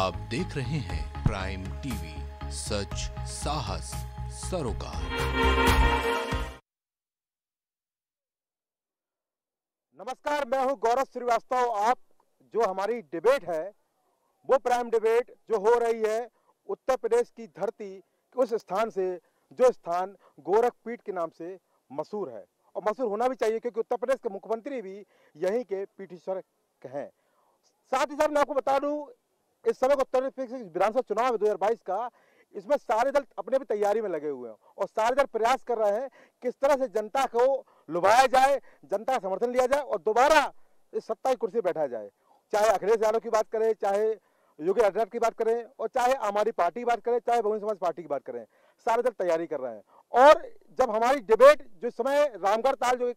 आप देख रहे हैं प्राइम टीवी, सच साहस सरोकार। नमस्कार, मैं हूं गौरव श्रीवास्तव। आप जो हमारी डिबेट है वो प्राइम डिबेट जो हो रही है उत्तर प्रदेश की धरती उस स्थान से जो स्थान गोरखपीठ के नाम से मशहूर है, और मशहूर होना भी चाहिए क्योंकि उत्तर प्रदेश के मुख्यमंत्री भी यहीं के पीठेश्वर हैं। साथ ही साथ मैं आपको बता दूं, इस समय उत्तर प्रदेश विधानसभा चुनाव है 2022 का। इसमें सारे दल अपने अपनी तैयारी में लगे हुए हैं और सारे दल प्रयास कर रहे हैं किस तरह से जनता को लुभाया जाए, जनता का समर्थन लिया जाए और दोबारा इस सत्ता की कुर्सी बैठा जाए। चाहे अखिलेश यादव की बात करें, चाहे योगी आदित्यनाथ की बात करें, और चाहे आम आदमी पार्टी की बात करें, चाहे बहुजन समाज पार्टी की बात करें, सारे दल तैयारी कर रहे हैं। और जब हमारी डिबेट जो समय रामगढ़ ताल जो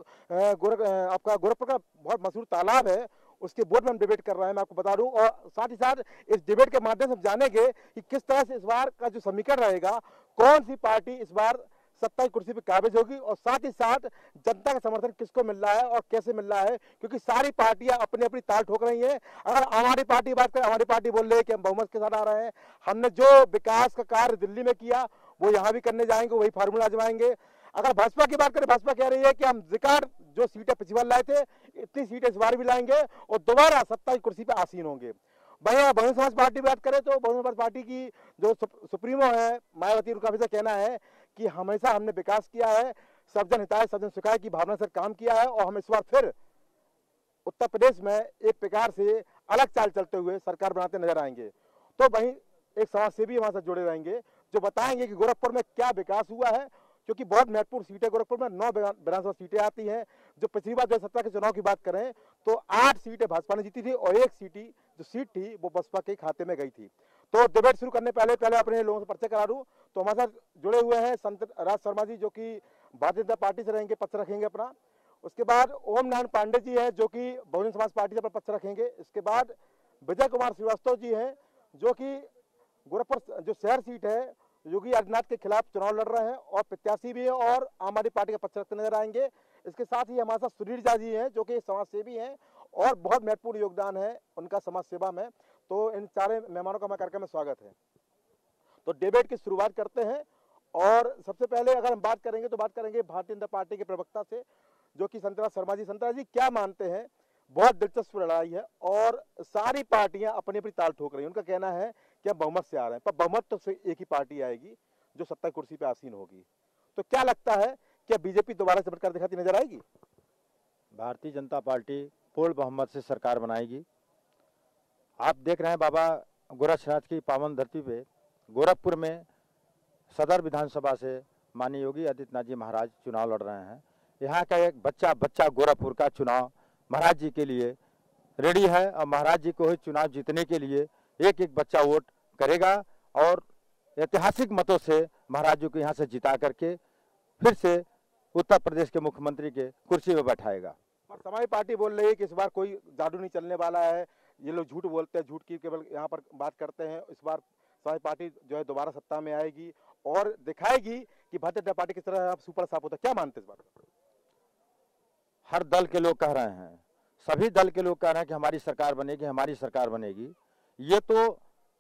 आपका गोरखपुर का बहुत मशहूर तालाब है उसके बोर्ड में हम डिबेट कर रहे हैं, मैं आपको बता दूं। और साथ ही साथ इस डिबेट के माध्यम से हम जानेंगे कि किस तरह से इस बार का जो समीकरण रहेगा, कौन सी पार्टी इस बार सत्ता की कुर्सी पर काबिज होगी, और साथ ही साथ जनता का समर्थन किसको मिल रहा है और कैसे मिल रहा है, क्योंकि सारी पार्टियां अपनी अपनी ताल ठोक रही हैं। अगर हमारी पार्टी बात करें, हमारी पार्टी बोल रही है कि हम बहुमत के साथ आ रहे हैं, हमने जो विकास का कार्य दिल्ली में किया वो यहाँ भी करने जाएंगे, वही फार्मूला आजमाएंगे। अगर भाजपा की बात करें, भाजपा कह रही है कि हम जिकार जो सीटें पिछली बार लाए थे इतनी सीटें इस बार भी लाएंगे और दोबारा सत्ता की कुर्सी पर आसीन होंगे। वहीं बहुजन समाज पार्टी की बात करें तो बहुजन समाज पार्टी की जो सुप्रीमो है मायावती, उनका हमेशा कहना है कि हमेशा हमने विकास किया है, सर्वजन हिताय सर्वजन सुखाय की भावना से काम किया है, और हम इस बार फिर उत्तर प्रदेश में एक प्रकार से अलग चाल चलते हुए सरकार बनाते नजर आएंगे। तो वहीं एक समाज सेवी हमारे साथ जुड़े रहेंगे जो बताएंगे कि गोरखपुर में क्या विकास हुआ है, क्योंकि बहुत महत्वपूर्ण सीटें गोरखपुर में 9 विधानसभा सीटें आती हैं। जो पिछली बार 2017 के चुनाव की बात करें तो 8 सीटें भाजपा ने जीती थी और एक सीट थी वो बसपा के खाते में गई थी। तो डिबेट शुरू करने पहले अपने लोगों से परिचय करा दूं। तो हमारे साथ जुड़े हुए हैं संत राज शर्मा जी जो कि भारतीय जनता पार्टी से रहेंगे, पक्ष रखेंगे अपना। उसके बाद ओम नारायण पांडे जी हैं जो कि बहुजन समाज पार्टी से अपना पक्ष रखेंगे। इसके बाद विजय कुमार श्रीवास्तव जी हैं जो कि गोरखपुर जो शहर सीट है योगी आदित्यनाथ के खिलाफ चुनाव लड़ रहे हैं और प्रत्याशी भी है और आम आदमी पार्टी का पक्ष रखते नजर आएंगे। इसके साथ ही हमारे साथ सुधीर झा जी हैं जो कि समाज सेवी हैं और बहुत महत्वपूर्ण योगदान है उनका समाज सेवा में। तो इन सारे मेहमानों का हमारे कार्यक्रम में स्वागत है। तो डिबेट की शुरुआत करते हैं और सबसे पहले अगर हम बात करेंगे तो बात करेंगे भारतीय जनता पार्टी के प्रवक्ता से जो कि संत राज शर्मा जी। संत राज जी, क्या मानते हैं? बहुत दिलचस्प लड़ाई है और सारी पार्टियां अपनी अपनी ताल ठोक रही हैं। उनका कहना है कि हम बहुमत से आ रहे हैं, पर बहुमत तो से एक ही पार्टी आएगी जो सत्ता कुर्सी पे आसीन होगी। तो क्या लगता है क्या बीजेपी दोबारा चमत्कार दिखाती नजर आएगी? भारतीय जनता पार्टी पूर्ण बहुमत से सरकार बनाएगी। आप देख रहे हैं बाबा गोरक्षनाथ की पावन धरती पे गोरखपुर में सदर विधानसभा से माननीय योगी आदित्यनाथ जी महाराज चुनाव लड़ रहे हैं। यहाँ का एक बच्चा गोरखपुर का चुनाव महाराज जी के लिए रेडी है और महाराज जी को ही चुनाव जीतने के लिए एक एक बच्चा वोट करेगा और ऐतिहासिक मतों से महाराज जी को यहाँ से जिता करके फिर से उत्तर प्रदेश के मुख्यमंत्री के कुर्सी पर बैठाएगा। पर समाजवादी पार्टी बोल रही है कि इस बार कोई जादू नहीं चलने वाला है, ये लोग झूठ बोलते हैं, झूठ की केवल यहाँ पर बात करते हैं। इस बार समाजवादी पार्टी जो है दोबारा सत्ता में आएगी और दिखाएगी कि भारतीय जनता पार्टी किस तरह सुपर साफ होता है। क्या मानते हैं इस बार? हर दल के लोग कह रहे हैं, सभी दल के लोग कह रहे हैं कि हमारी सरकार बनेगी, हमारी सरकार बनेगी। ये तो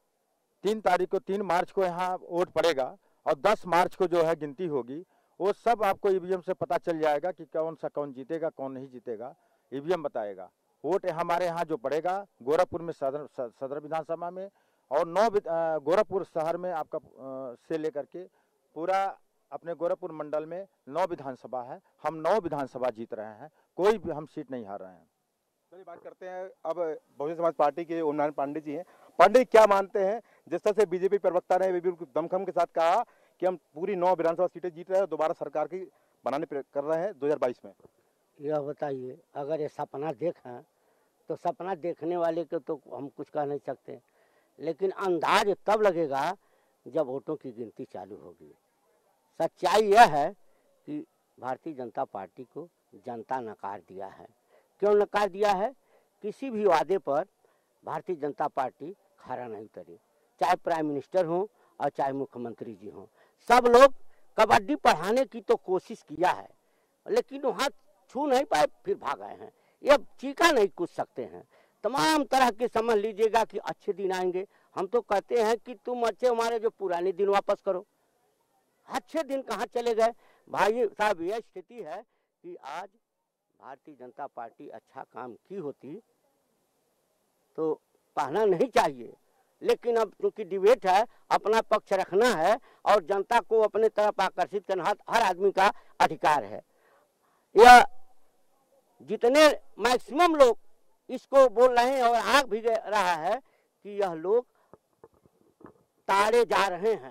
3 मार्च को यहाँ वोट पड़ेगा और 10 मार्च को जो है गिनती होगी। वो सब आपको ईवीएम से पता चल जाएगा कि कौन जीतेगा कौन नहीं जीतेगा, ईवीएम बताएगा। वोट हमारे यहाँ जो पड़ेगा गोरखपुर में सदर विधानसभा में और 9 गोरखपुर शहर में आपका से लेकर के पूरा अपने गोरखपुर मंडल में 9 विधानसभा है। हम 9 विधानसभा जीत रहे हैं, कोई भी हम सीट नहीं हार रहे हैं। चलिए बात करते हैं अब बहुजन समाज पार्टी के ओम नारायण पांडे जी हैं। पांडे क्या मानते हैं, जिस तरह से बीजेपी प्रवक्ता ने दमखम के साथ कहा कि हम पूरी 9 विधानसभा सीटें जीत रहे हैं और दोबारा सरकार की बनाने कर रहे हैं 2022 में? यह बताइए, अगर ये सपना देखें तो सपना देखने वाले को तो हम कुछ कह नहीं सकते, लेकिन अंदाज तब लगेगा जब वोटों की गिनती चालू होगी। सच्चाई यह है कि भारतीय जनता पार्टी को जनता नकार दिया है। क्यों नकार दिया है? किसी भी वादे पर भारतीय जनता पार्टी खरा नहीं उतरी, चाहे प्राइम मिनिस्टर हो और चाहे मुख्यमंत्री जी हो। सब लोग कबड्डी पढ़ाने की तो कोशिश किया है लेकिन वहाँ छू नहीं पाए, फिर भाग आए हैं। ये चीखा नहीं कूद सकते हैं। तमाम तरह के समझ लीजिएगा कि अच्छे दिन आएंगे हम तो कहते हैं कि तुम अच्छे हमारे जो पुराने दिन वापस करो। अच्छे दिन कहाँ चले गए भाई साहब। यह स्थिति है कि आज भारतीय जनता पार्टी अच्छा काम की होती तो कहना नहीं चाहिए, लेकिन अब क्योंकि डिबेट है, अपना पक्ष रखना है और जनता को अपने तरफ आकर्षित करना हर आदमी का अधिकार है। यह जितने मैक्सिमम लोग इसको बोल रहे हैं और आग भी रहा है कि यह लोग ताड़े जा रहे हैं,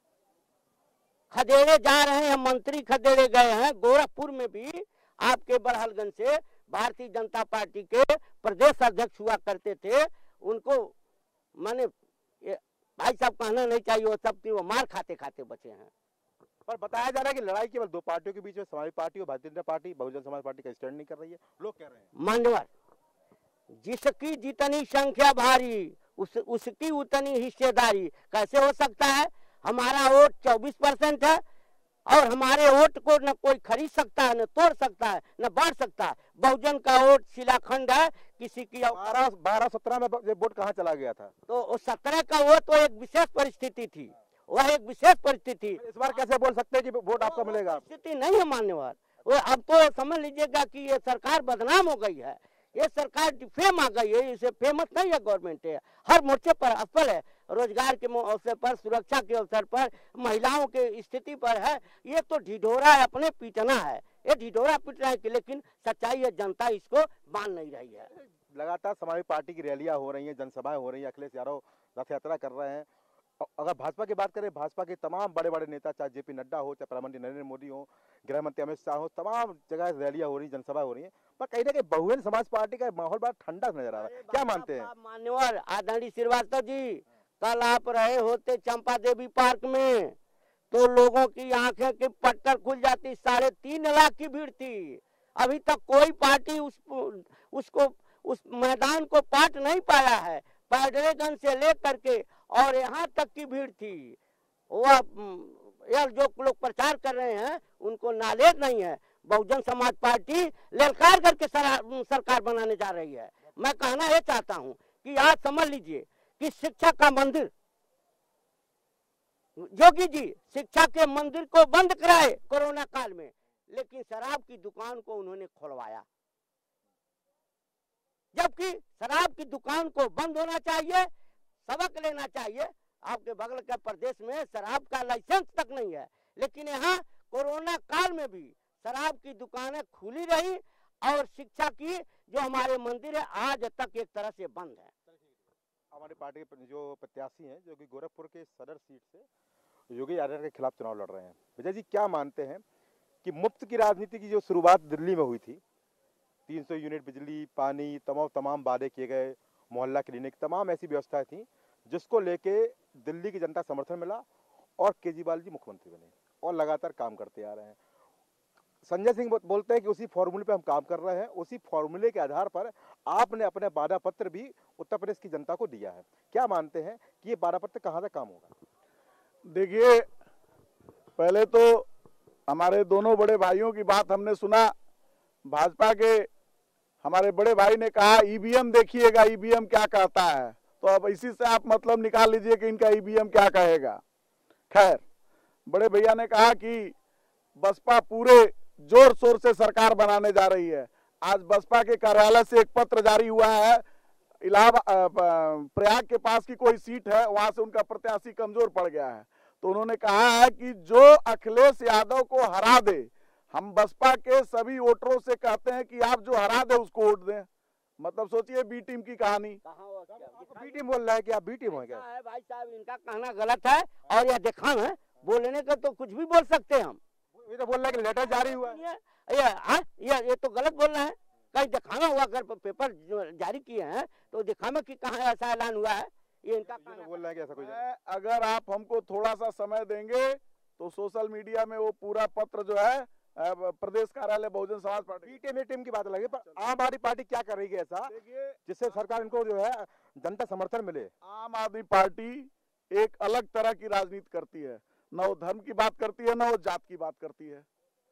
खदेड़े जा रहे हैं, मंत्री खदेड़े गए हैं। गोरखपुर में भी आपके बड़हलगंज से भारतीय जनता पार्टी के प्रदेश अध्यक्ष हुआ करते थे, उनको माने भाई साहब कहना नहीं चाहिए, वो सब वो मार खाते खाते बचे हैं। पर बताया जा रहा है कि लड़ाई केवल दो पार्टियों के बीच में, समाजवादी पार्टी और भारतीय जनता पार्टी, बहुजन समाज पार्टी का स्टैंड नहीं कर रही है, लोग कह रहे हैं। मान्यवर, जिसकी जितनी संख्या भारी उसकी उतनी हिस्सेदारी। कैसे हो सकता है? हमारा वोट 24% है और हमारे वोट को न कोई खरीद सकता है, न तोड़ सकता है, न बांट सकता है। बहुजन का वोट शिलाखंड है, किसी की 12-17 में वोट कहाँ चला गया था? तो 17 का वोट तो एक विशेष परिस्थिति थी, वह एक विशेश परिस्थिति। इस बार कैसे बोल सकते हैं कि वोट आपका मिलेगा? स्थिति नहीं है मान्यवर। वो अब तो समझ लीजिएगा कि ये सरकार बदनाम हो गई है, ये सरकार डिफेम आ गई है, इसे फेमस नहीं है गवर्नमेंट है, हर मोर्चे पर असफल है। रोजगार के अवसर पर, सुरक्षा के अवसर पर, महिलाओं के स्थिति पर है। ये तो ढिढोरा है, अपने पीटना है, ये ढिढोरा पीट रहा है, लेकिन सच्चाई है जनता इसको मान नहीं रही है। लगातार समाजवादी पार्टी की रैलियां हो रही हैं, जनसभाएं हो रही हैं, अखिलेश यादव रथ यात्रा कर रहे हैं। अगर भाजपा की बात करें, भाजपा के तमाम बड़े बड़े नेता, चाहे जेपी नड्डा हो, चाहे प्रधानमंत्री नरेंद्र मोदी हो, गृह मंत्री अमित शाह हो, तमाम जगह रैलियां हो रही, जनसभा हो रही है, पर कहीं ना कहीं बहुजन समाज पार्टी का माहौल बड़ा ठंडा नजर आ रहा है। क्या मानते हैं? मान्यवर आदरणीय श्रीवास्तव जी, कल आप रहे होते चंपा देवी पार्क में तो लोगों की आंखें की पट्टर खुल जाती। 3.5 लाख की भीड़ थी। अभी तक कोई पार्टी उस मैदान को पाट नहीं पाया है। पैडरेगंज से लेकर के और यहाँ तक की भीड़ थी। वह जो लोग प्रचार कर रहे हैं उनको नॉलेज नहीं है। बहुजन समाज पार्टी ललकार करके सरकार बनाने जा रही है। मैं कहना ये चाहता हूँ कि आज समझ लीजिए कि शिक्षा का मंदिर, योगी जी शिक्षा के मंदिर को बंद कराए कोरोना काल में, लेकिन शराब की दुकान को उन्होंने खोलवाया। जबकि शराब की दुकान को बंद होना चाहिए, सबक लेना चाहिए। आपके बगल के प्रदेश में शराब का लाइसेंस तक नहीं है, लेकिन यहाँ कोरोना काल में भी शराब की दुकानें खुली रही और शिक्षा की जो हमारे मंदिर है आज तक एक तरह से बंद है। हमारी पार्टी के जो प्रत्याशी हैं, जो कि गोरखपुर के सदर सीट से योगी आदित्यनाथ के खिलाफ चुनाव लड़ रहे हैं, विजय जी क्या मानते हैं कि मुफ्त की राजनीति की जो शुरुआत दिल्ली में हुई थी, 300 यूनिट बिजली, पानी, तमाम वादे किए गए, मोहल्ला क्लिनिक, तमाम ऐसी व्यवस्थाएं थी जिसको लेके दिल्ली की जनता समर्थन मिला और केजरीवाल जी मुख्यमंत्री बने और लगातार काम करते आ रहे हैं। संजय सिंह बोलते हैं कि उसी फॉर्मूले पे हम काम कर रहे हैं, उसी फॉर्मूले के आधार पर आपने अपने वादा पत्र भी उत्तर प्रदेश की जनता को दिया है। क्या मानते हैं कि ये वादा पत्र कहाँ तक काम होगा? देखिए, पहले तो हमारे दोनों बड़े भाइयों की बात हमने सुना। भाजपा के हमारे बड़े भाई ने कहा ईवीएम देखिएगा, ईवीएम क्या कहता है, तो अब इसी से आप मतलब निकाल लीजिए कि इनका ईवीएम क्या कहेगा। खैर, बड़े भैया ने कहा कि बसपा पूरे जोर शोर से सरकार बनाने जा रही है। आज बसपा के कार्यालय से एक पत्र जारी हुआ है, इलाहाबाद प्रयाग के पास की कोई सीट है, वहां से उनका प्रत्याशी कमजोर पड़ गया है, तो उन्होंने कहा है कि जो अखिलेश यादव को हरा दे, हम बसपा के सभी वोटरों से कहते हैं कि आप जो हरा दे उसको वोट दें। मतलब सोचिए बी टीम की कहानी। बी टीम बोल रहा है कि आप बी टीम हो क्या? भाई साहब, इनका कहना गलत है और यह दिखाना है, बोलने का तो कुछ भी बोल सकते हैं हम। ये तो बोल रहा है कि लेटर जारी हुआ है। ये तो गलत बोल रहे हैं। कहीं दिखाना हुआ, अगर पेपर जारी किए हैं तो दिखाना कि कहाँ ऐसा ऐलान हुआ है। ये इनका कहना बोल रहा है कि ऐसा कुछ। अगर आप हमको थोड़ा सा समय देंगे तो सोशल मीडिया में वो पूरा पत्र जो है प्रदेश कार्यालय बहुजन समाज पार्टी टीम की बात लगी, पर आम आदमी पार्टी क्या करेगी ऐसा जिससे सरकार इनको जो है जनता समर्थन मिले? आम आदमी पार्टी एक अलग तरह की राजनीति करती है, न वो धर्म की बात करती है, न वो जात की बात करती है।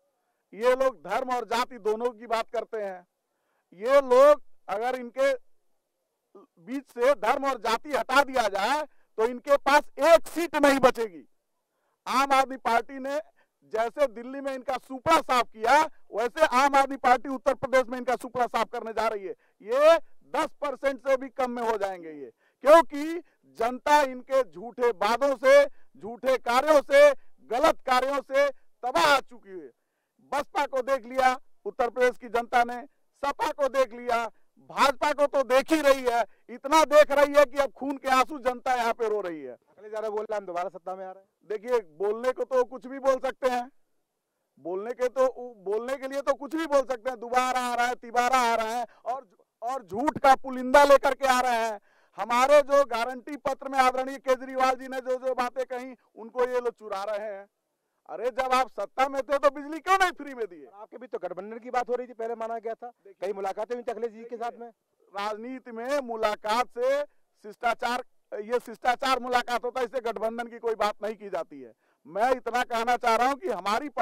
ये लोग धर्म और जाति दोनों की बात करते हैं। ये लोग अगर इनके बीच से धर्म और जाति हटा दिया जाए तो इनके पास एक सीट नहीं बचेगी। आम आदमी पार्टी ने जैसे दिल्ली में इनका सुपड़ा साफ किया, वैसे आम आदमी पार्टी उत्तर प्रदेश में इनका सुपड़ा साफ करने जा रही है। ये 10% से भी कम में हो जाएंगे ये, क्योंकि जनता इनके झूठे वादों से, झूठे कार्यों से, गलत कार्यों से तबाह आ चुकी है। बसपा को देख लिया उत्तर प्रदेश की जनता ने, सपा को देख लिया, भाजपा को तो देख ही रही है, इतना देख रही है कि अब खून के आंसू जनता यहाँ पे रो रही है। अखिलेश यादव बोल रहे हैं हम दोबारा सत्ता में आ रहे हैं। देखिए, बोलने को तो कुछ भी बोल सकते हैं, बोलने के लिए तो कुछ भी बोल सकते हैं। दोबारा आ रहा है, तिबारा आ रहा है, और झूठ का पुलिंदा लेकर के आ रहे हैं। हमारे जो गारंटी पत्र में आदरणीय केजरीवाल जी ने जो जो बातें कही, उनको ये लोग चुरा रहे हैं। अरे जब आप सत्ता में थे तो बिजली क्यों नहीं फ्री में दिए? आपके भी तो गठबंधन की बात हो रही थी, पहले माना गया था, कई मुलाकातें हुई थी अखिलेश जी के साथ में। राजनीति में मुलाकात से शिष्टाचार, ये शिष्टाचार मुलाकात होता है, इससे गठबंधन की कोई बात नहीं की जाती है। मैं इतना कहना चाह रहा हूं कि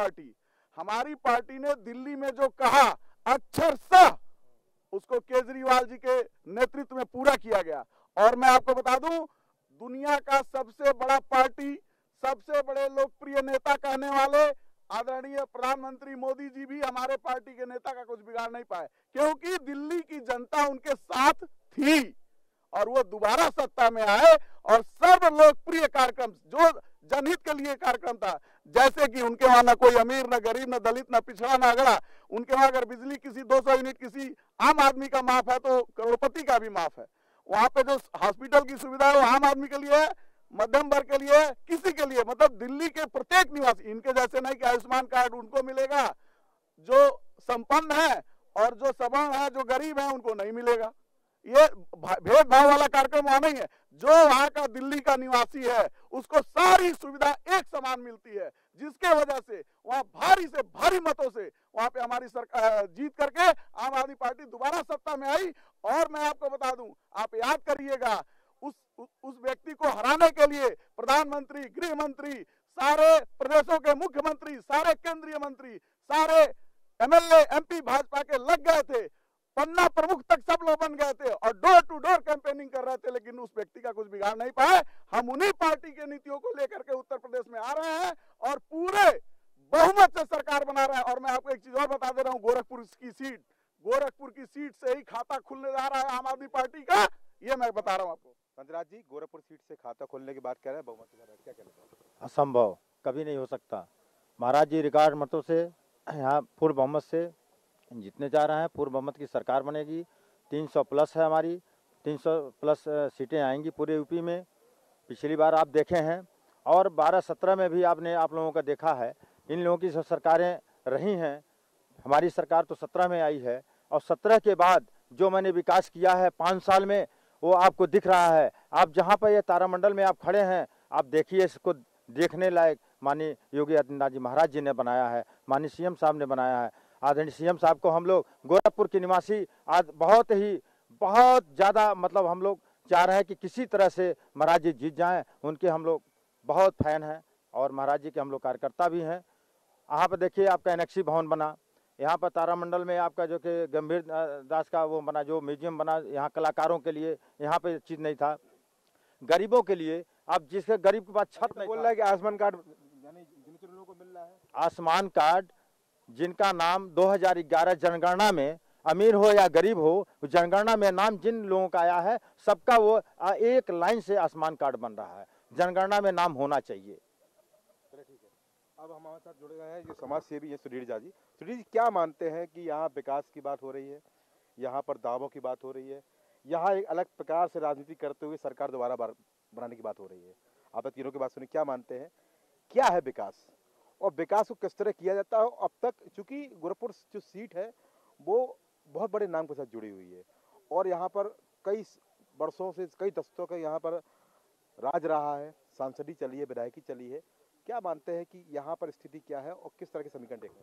हमारी पार्टी ने दिल्ली में जो कहा अक्षरशः उसको केजरीवाल जी के नेतृत्व में पूरा किया गया। और मैं आपको बता दूं, दुनिया का सबसे बड़ा पार्टी, सबसे बड़े लोकप्रिय नेता कहने वाले आदरणीय प्रधानमंत्री मोदी जी भी हमारे पार्टी के नेता का कुछ बिगाड़ नहीं पाए, क्योंकि दिल्ली की जनता उनके साथ थी और वो दोबारा सत्ता में आए। और सर्व लोकप्रिय कार्यक्रम जो जनहित के लिए कार्यक्रम था, जैसे कि उनके वहां न कोई अमीर, न गरीब, न दलित, न पिछड़ा, न अगड़ा। उनके वहां अगर बिजली किसी 200 यूनिट किसी आम आदमी का माफ है तो करोड़पति का भी माफ है। वहां पे जो हॉस्पिटल की सुविधा है वो आम आदमी के लिए, मध्यम वर्ग के लिए, किसी के लिए, मतलब दिल्ली के प्रत्येक निवासी। इनके जैसे नहीं कि आयुष्मान कार्ड उनको मिलेगा जो संपन्न है, और जो सवर्ण है, जो गरीब है, उनको नहीं मिलेगा। ये भेदभाव वाला कार्यक्रम वहां नहीं है। जो वहां का दिल्ली का निवासी है उसको सारी सुविधा एक समान मिलती है, जिसके वजह से वहां भारी से भारी मतों से वहां पे हमारी सरकार जीत करके आम आदमी पार्टी दोबारा सत्ता में आई। और मैं आपको बता दूं, आप याद करिएगा, उस व्यक्ति को हराने के लिए प्रधानमंत्री, गृह मंत्री, सारे प्रदेशों के मुख्यमंत्री, सारे केंद्रीय मंत्री, सारे एमएलए, एमपी भाजपा के लग गए थे, पन्ना प्रमुख तक सब लोग बन गए थे और डोर टू डोर कैंपेनिंग कर रहे थे, लेकिन उस व्यक्ति का कुछ बिगाड़ नहीं पाए। हम उन्हीं पार्टी के नीतियों को लेकर के उत्तर प्रदेश में आ रहे हैं और पूरे बहुमत से सरकार बना रहे हैं। और मैं आपको एक चीज और बता दे रहा हूं, गोरखपुर की सीट से ही खाता खुलने जा रहा है आम आदमी पार्टी का, ये मैं बता रहा हूँ आपको। पंतराज जी, गोरखपुर सीट से खाता खोलने की बात कर रहे हैं, बहुमत के साथ, क्या कहना चाहेंगे? असंभव, कभी नहीं हो सकता। महाराज जी रिकॉर्ड मतों से यहाँ पूर्ण बहुमत से जीतने जा रहे हैं। पूर्ण बहुमत की सरकार बनेगी, 300 प्लस है हमारी, 300 प्लस सीटें आएंगी पूरे यूपी में। पिछली बार आप देखे हैं और 12-17 में भी आप लोगों का देखा है, इन लोगों की जो सरकारें रही हैं, हमारी सरकार तो 17 में आई है और 17 के बाद जो मैंने विकास किया है 5 साल में वो आपको दिख रहा है। आप जहाँ पर ये तारामंडल में आप खड़े हैं, आप देखिए, इसको देखने लायक माननीय योगी आदित्यनाथ जी महाराज जी ने बनाया है, माननीय सीएम साहब ने बनाया है। आदरणीय सीएम साहब को हम लोग गोरखपुर के निवासी आज बहुत ज़्यादा मतलब हम लोग चाह रहे हैं कि किसी तरह से महाराज जी जीत जाएं। उनके हम लोग बहुत फैन हैं और महाराज जी के हम लोग कार्यकर्ता भी हैं। यहाँ पर देखिए, आपका एनेक्सी भवन बना, यहाँ पर तारामंडल में आपका जो कि गंभीर दास का वो बना, जो म्यूजियम बना, यहाँ कलाकारों के लिए यहाँ पे चीज़ नहीं था। गरीबों के लिए, आप जिसके गरीब के पास छत नहीं, बोल रहा है कि आयुष्मान कार्ड यानी जिन लोगों को मिल रहा है, आयुष्मान कार्ड जिनका नाम 2011 जनगणना में, अमीर हो या गरीब हो, जनगणना में नाम जिन लोगों का आया है, सबका वो एक लाइन से आयुष्मान कार्ड बन रहा है। जनगणना में नाम होना चाहिए। चलिए ठीक है, अब हमारे साथ जुड़े गए हैं ये समाज सेवी है सुधीर झा जी। सुधीर जी, क्या मानते हैं कि यहाँ विकास की बात हो रही है, यहाँ पर दावों की बात हो रही है, यहाँ एक अलग प्रकार से राजनीति करते हुए सरकार दोबारा बनाने की बात हो रही है? आप तीनों की बात सुनिए, क्या मानते हैं, क्या है विकास और विकास को किस तरह किया जाता है? अब तक चूंकि गोरखपुर जो सीट है वो बहुत बड़े नाम के साथ जुड़ी हुई है और यहाँ पर कई वर्षों से, कई दशकों का यहाँ पर राज रहा है, सांसदी चली है, विधायकी चली है। क्या मानते हैं कि यहाँ पर स्थिति क्या है और किस तरह के समीकरण देखें?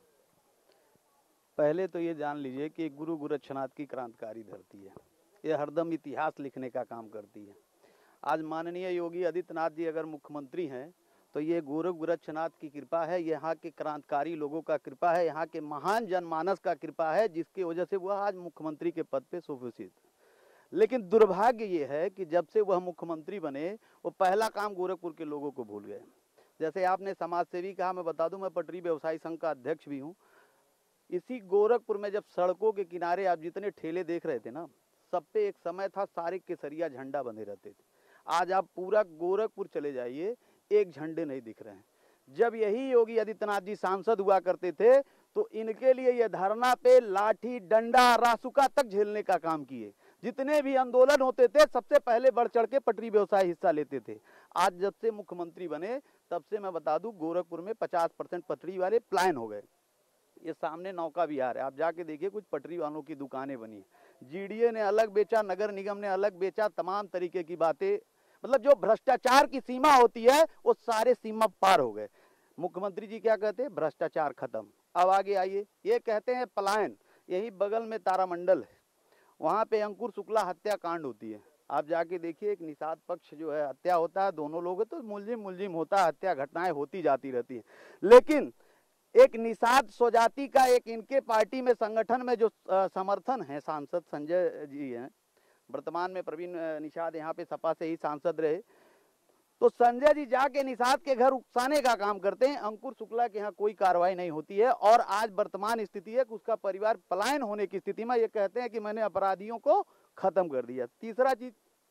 पहले तो ये जान लीजिए कि गुरु गोरक्षनाथ की क्रांतिकारी धरती है, ये हरदम इतिहास लिखने का काम करती है। आज माननीय योगी आदित्यनाथ जी अगर मुख्यमंत्री हैं तो ये गुरु गोरक्षनाथ की कृपा है, यहाँ के क्रांतिकारी लोगों का कृपा है, यहाँ के महान जनमानस का कृपा है, जिसकी वजह से वह आज मुख्यमंत्री के पद पे सुभूषित। लेकिन दुर्भाग्य ये है कि जब से वह मुख्यमंत्री बने वो पहला काम गोरखपुर के लोगों को भूल गए। जैसे आपने समाज सेवी कहा, मैं बता दूं मैं पटरी व्यवसायी संघ का अध्यक्ष भी हूं। इसी गोरखपुर में जब सड़कों के किनारे आप जितने ठेले देख रहे थे ना, सब पे एक समय था सारे केसरिया झंडा बंधे रहते थे। आज आप पूरा गोरखपुर चले जाइए, एक झंडे नहीं दिख रहे हैं। जब यही योगी आदित्यनाथ जी सांसद हुआ करते थे तो इनके लिए ये धरना पे लाठी डंडा रासुका तक झेलने का काम किए। जितने भी आंदोलन होते थे सबसे पहले बढ़ चढ़ के पटरी व्यवसाय हिस्सा लेते थे। आज जब से मुख्यमंत्री बने तब से मैं बता दूं गोरखपुर में 50% पटरी वाले पलायन हो गए। ये सामने नौका विहार है, आप जाके देखिए, कुछ पटरी वालों की दुकानें बनी। जीडीए ने अलग बेचा, नगर निगम ने अलग बेचा, तमाम तरीके की बातें, मतलब जो भ्रष्टाचार की सीमा होती है वो सारे सीमा पार हो गए। मुख्यमंत्री जी क्या कहते हैं? भ्रष्टाचार खत्म। अब आगे आइए, ये कहते हैं पलायन। यही बगल में तारामंडल है, वहाँ पे अंकुर शुक्ला हत्याकांड होती है। आप जाके देखिए, एक निषाद पक्ष जो है हत्या होता है, दोनों लोग तो मुलजिम होता है, हत्या घटनाएं होती जाती रहती है। लेकिन एक निषाद स्वजाति का एक इनके पार्टी में संगठन में जो समर्थन है, सांसद संजय जी हैं, वर्तमान में प्रवीण निषाद यहाँ पे सपा से ही सांसद रहे, तो संजय जी जाके निषाद के घर उकसाने का काम करते हैं। अंकुर शुक्ला के यहाँ कोई कार्रवाई नहीं होती है और आज वर्तमान स्थिति है कि उसका परिवार पलायन होने की स्थिति में। ये कहते हैं कि मैंने अपराधियों को खत्म कर दिया। तीसरा चीज,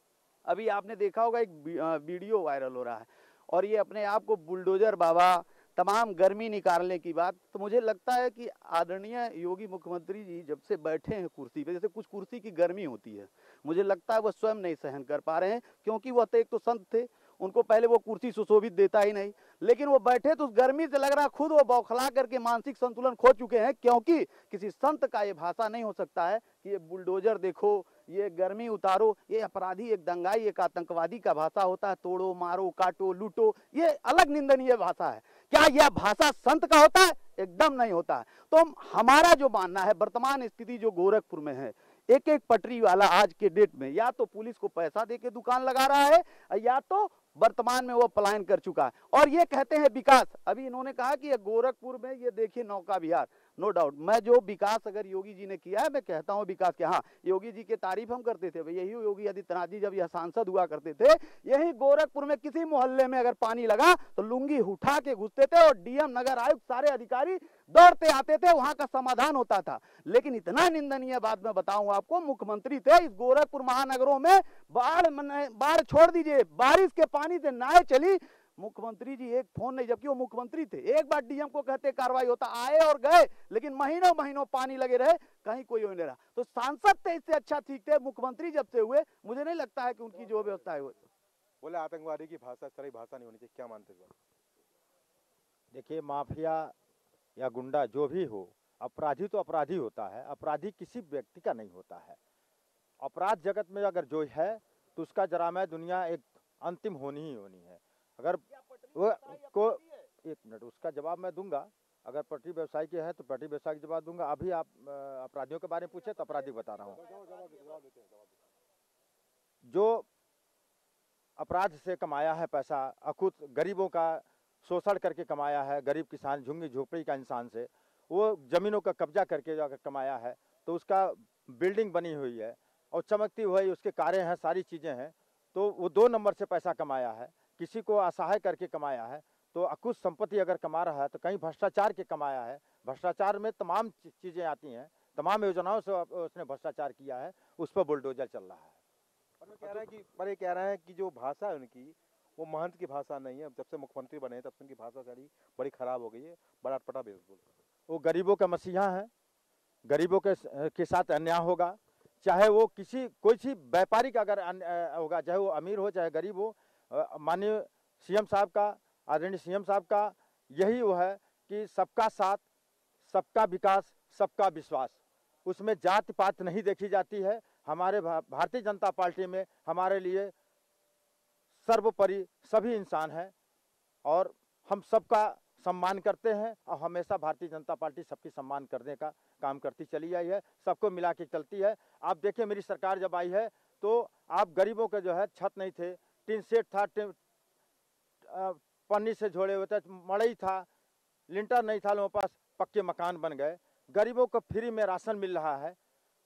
अभी आपने देखा होगा एक वीडियो वायरल हो रहा है और ये अपने आप को बुलडोजर बाबा, तमाम गर्मी निकालने की बात। तो मुझे लगता है कि आदरणीय योगी मुख्यमंत्री जी जब से बैठे हैं कुर्सी पे, जैसे कुछ कुर्सी की गर्मी होती है, मुझे लगता है वह स्वयं नहीं सहन कर पा रहे हैं, क्योंकि वह तो एक तो संत थे, उनको पहले वो कुर्सी सुशोभित देता ही नहीं, लेकिन वो बैठे तो उस गर्मी से लग रहा खुद वो बौखला करके मानसिक संतुलन खो चुके हैं। क्योंकि किसी संत का ये भाषा नहीं हो सकता है कि ये बुलडोजर देखो, ये गर्मी उतारो। ये अपराधी, एक दंगाई, एक आतंकवादी का भाषा होता है, तोड़ो मारो काटो लूटो, ये अलग निंदनीय भाषा है। क्या यह भाषा संत का होता है? एकदम नहीं होता है। तो हमारा जो मानना है, वर्तमान स्थिति जो गोरखपुर में है, एक एक पटरी वाला आज के डेट में या तो पुलिस को पैसा देके दुकान लगा रहा है या तो वर्तमान में वो पलायन कर चुका है। और ये कहते हैं विकास। अभी इन्होंने कहा कि ये गोरखपुर में ये देखिए नौका विहार, नो डाउट मैं जो विकास अगर योगी जी ने किया है मैं कहता हूँ विकास के, हाँ योगी जी की तारीफ हम करते थे। यही योगी आदित्यनाथ जी जब यह सांसद हुआ करते थे, यही गोरखपुर में किसी मोहल्ले में अगर पानी लगा तो लुंगी उठा के घुसते थे और डीएम, नगर आयुक्त, सारे अधिकारी दौड़ते आते थे, वहां का समाधान होता था। लेकिन इतना निंदनीय बात मैं बताऊं आपको, मुख्यमंत्री थे, इस गोरखपुर महानगरों में बाढ़ छोड़ दीजिए, बारिश के पानी से नाव चली, मुख्यमंत्री जी एक फोन नहीं, जबकि वो मुख्यमंत्री थे, एक बार डीएम को कहते कार्रवाई होता, आए और गए, लेकिन महीनों महीनों पानी लगे रहे, कहीं कोई हो नहीं रहा। तो सांसद थे इससे अच्छा ठीक थे, मुख्यमंत्री जब से हुए मुझे नहीं लगता है कि उनकी जो व्यवस्था है। बोले आतंकवादी की भाषा सही भाषा नहीं होनी चाहिए, क्या मानते हैं? देखिए, माफिया या गुंडा जो भी हो, अपराधी तो अपराधी होता है, अपराधी किसी व्यक्ति का नहीं होता है। अपराध जगत में अगर जो है तो उसका जराम दुनिया एक अंतिम होनी ही होनी है। अगर वो को एक मिनट, उसका जवाब मैं दूंगा। अगर पटरी व्यवसायी के है तो पटरी व्यवसाय का जवाब दूंगा। अभी आप अपराधियों के बारे में पूछे तो अपराधी बता रहा हूँ। जो अपराध से कमाया है पैसा, अकुत गरीबों का शोषण करके कमाया है, गरीब किसान, झुग्गी झोपड़ी का इंसान से वो जमीनों का कब्जा करके अगर कमाया है तो उसका बिल्डिंग बनी हुई है और चमकती हुई उसके कारें हैं, सारी चीज़ें हैं, तो वो 2 नंबर से पैसा कमाया है। किसी को असहाय करके कमाया है, तो अकुत संपत्ति अगर कमा रहा है तो कहीं भ्रष्टाचार के कमाया है। भ्रष्टाचार में तमाम चीज़ें आती हैं, तमाम योजनाओं से उसने भ्रष्टाचार किया है, उस पर बुलडोजर चल रहा है। और ये कह रहे हैं कि जो भाषा है उनकी वो महंत की भाषा नहीं है। जब से मुख्यमंत्री बने तब से उनकी भाषा सारी बड़ी खराब हो गई है, बड़ा अटपटा बेस। वो गरीबों का मसीहा है, गरीबों के साथ अन्याय होगा, चाहे वो कोई सी व्यापारिक अगर होगा, चाहे वो अमीर हो चाहे गरीब हो। माननीय सीएम साहब का, आदरणीय सीएम साहब का यही वो है कि सबका साथ, सबका विकास, सबका विश्वास, उसमें जात पात नहीं देखी जाती है। हमारे भारतीय जनता पार्टी में हमारे लिए सर्वोपरि सभी इंसान हैं और हम सबका सम्मान करते हैं और हमेशा भारतीय जनता पार्टी सबकी सम्मान करने का काम करती चली आई है, सबको मिला के चलती है। आप देखिए, मेरी सरकार जब आई है तो आप गरीबों के जो है छत नहीं थे, टीन सेट था, पन्नी से झोड़े हुए थे, मड़ई था, लिंटर नहीं था, लोगों के पास पक्के मकान बन गए। गरीबों को फ्री में राशन मिल रहा है,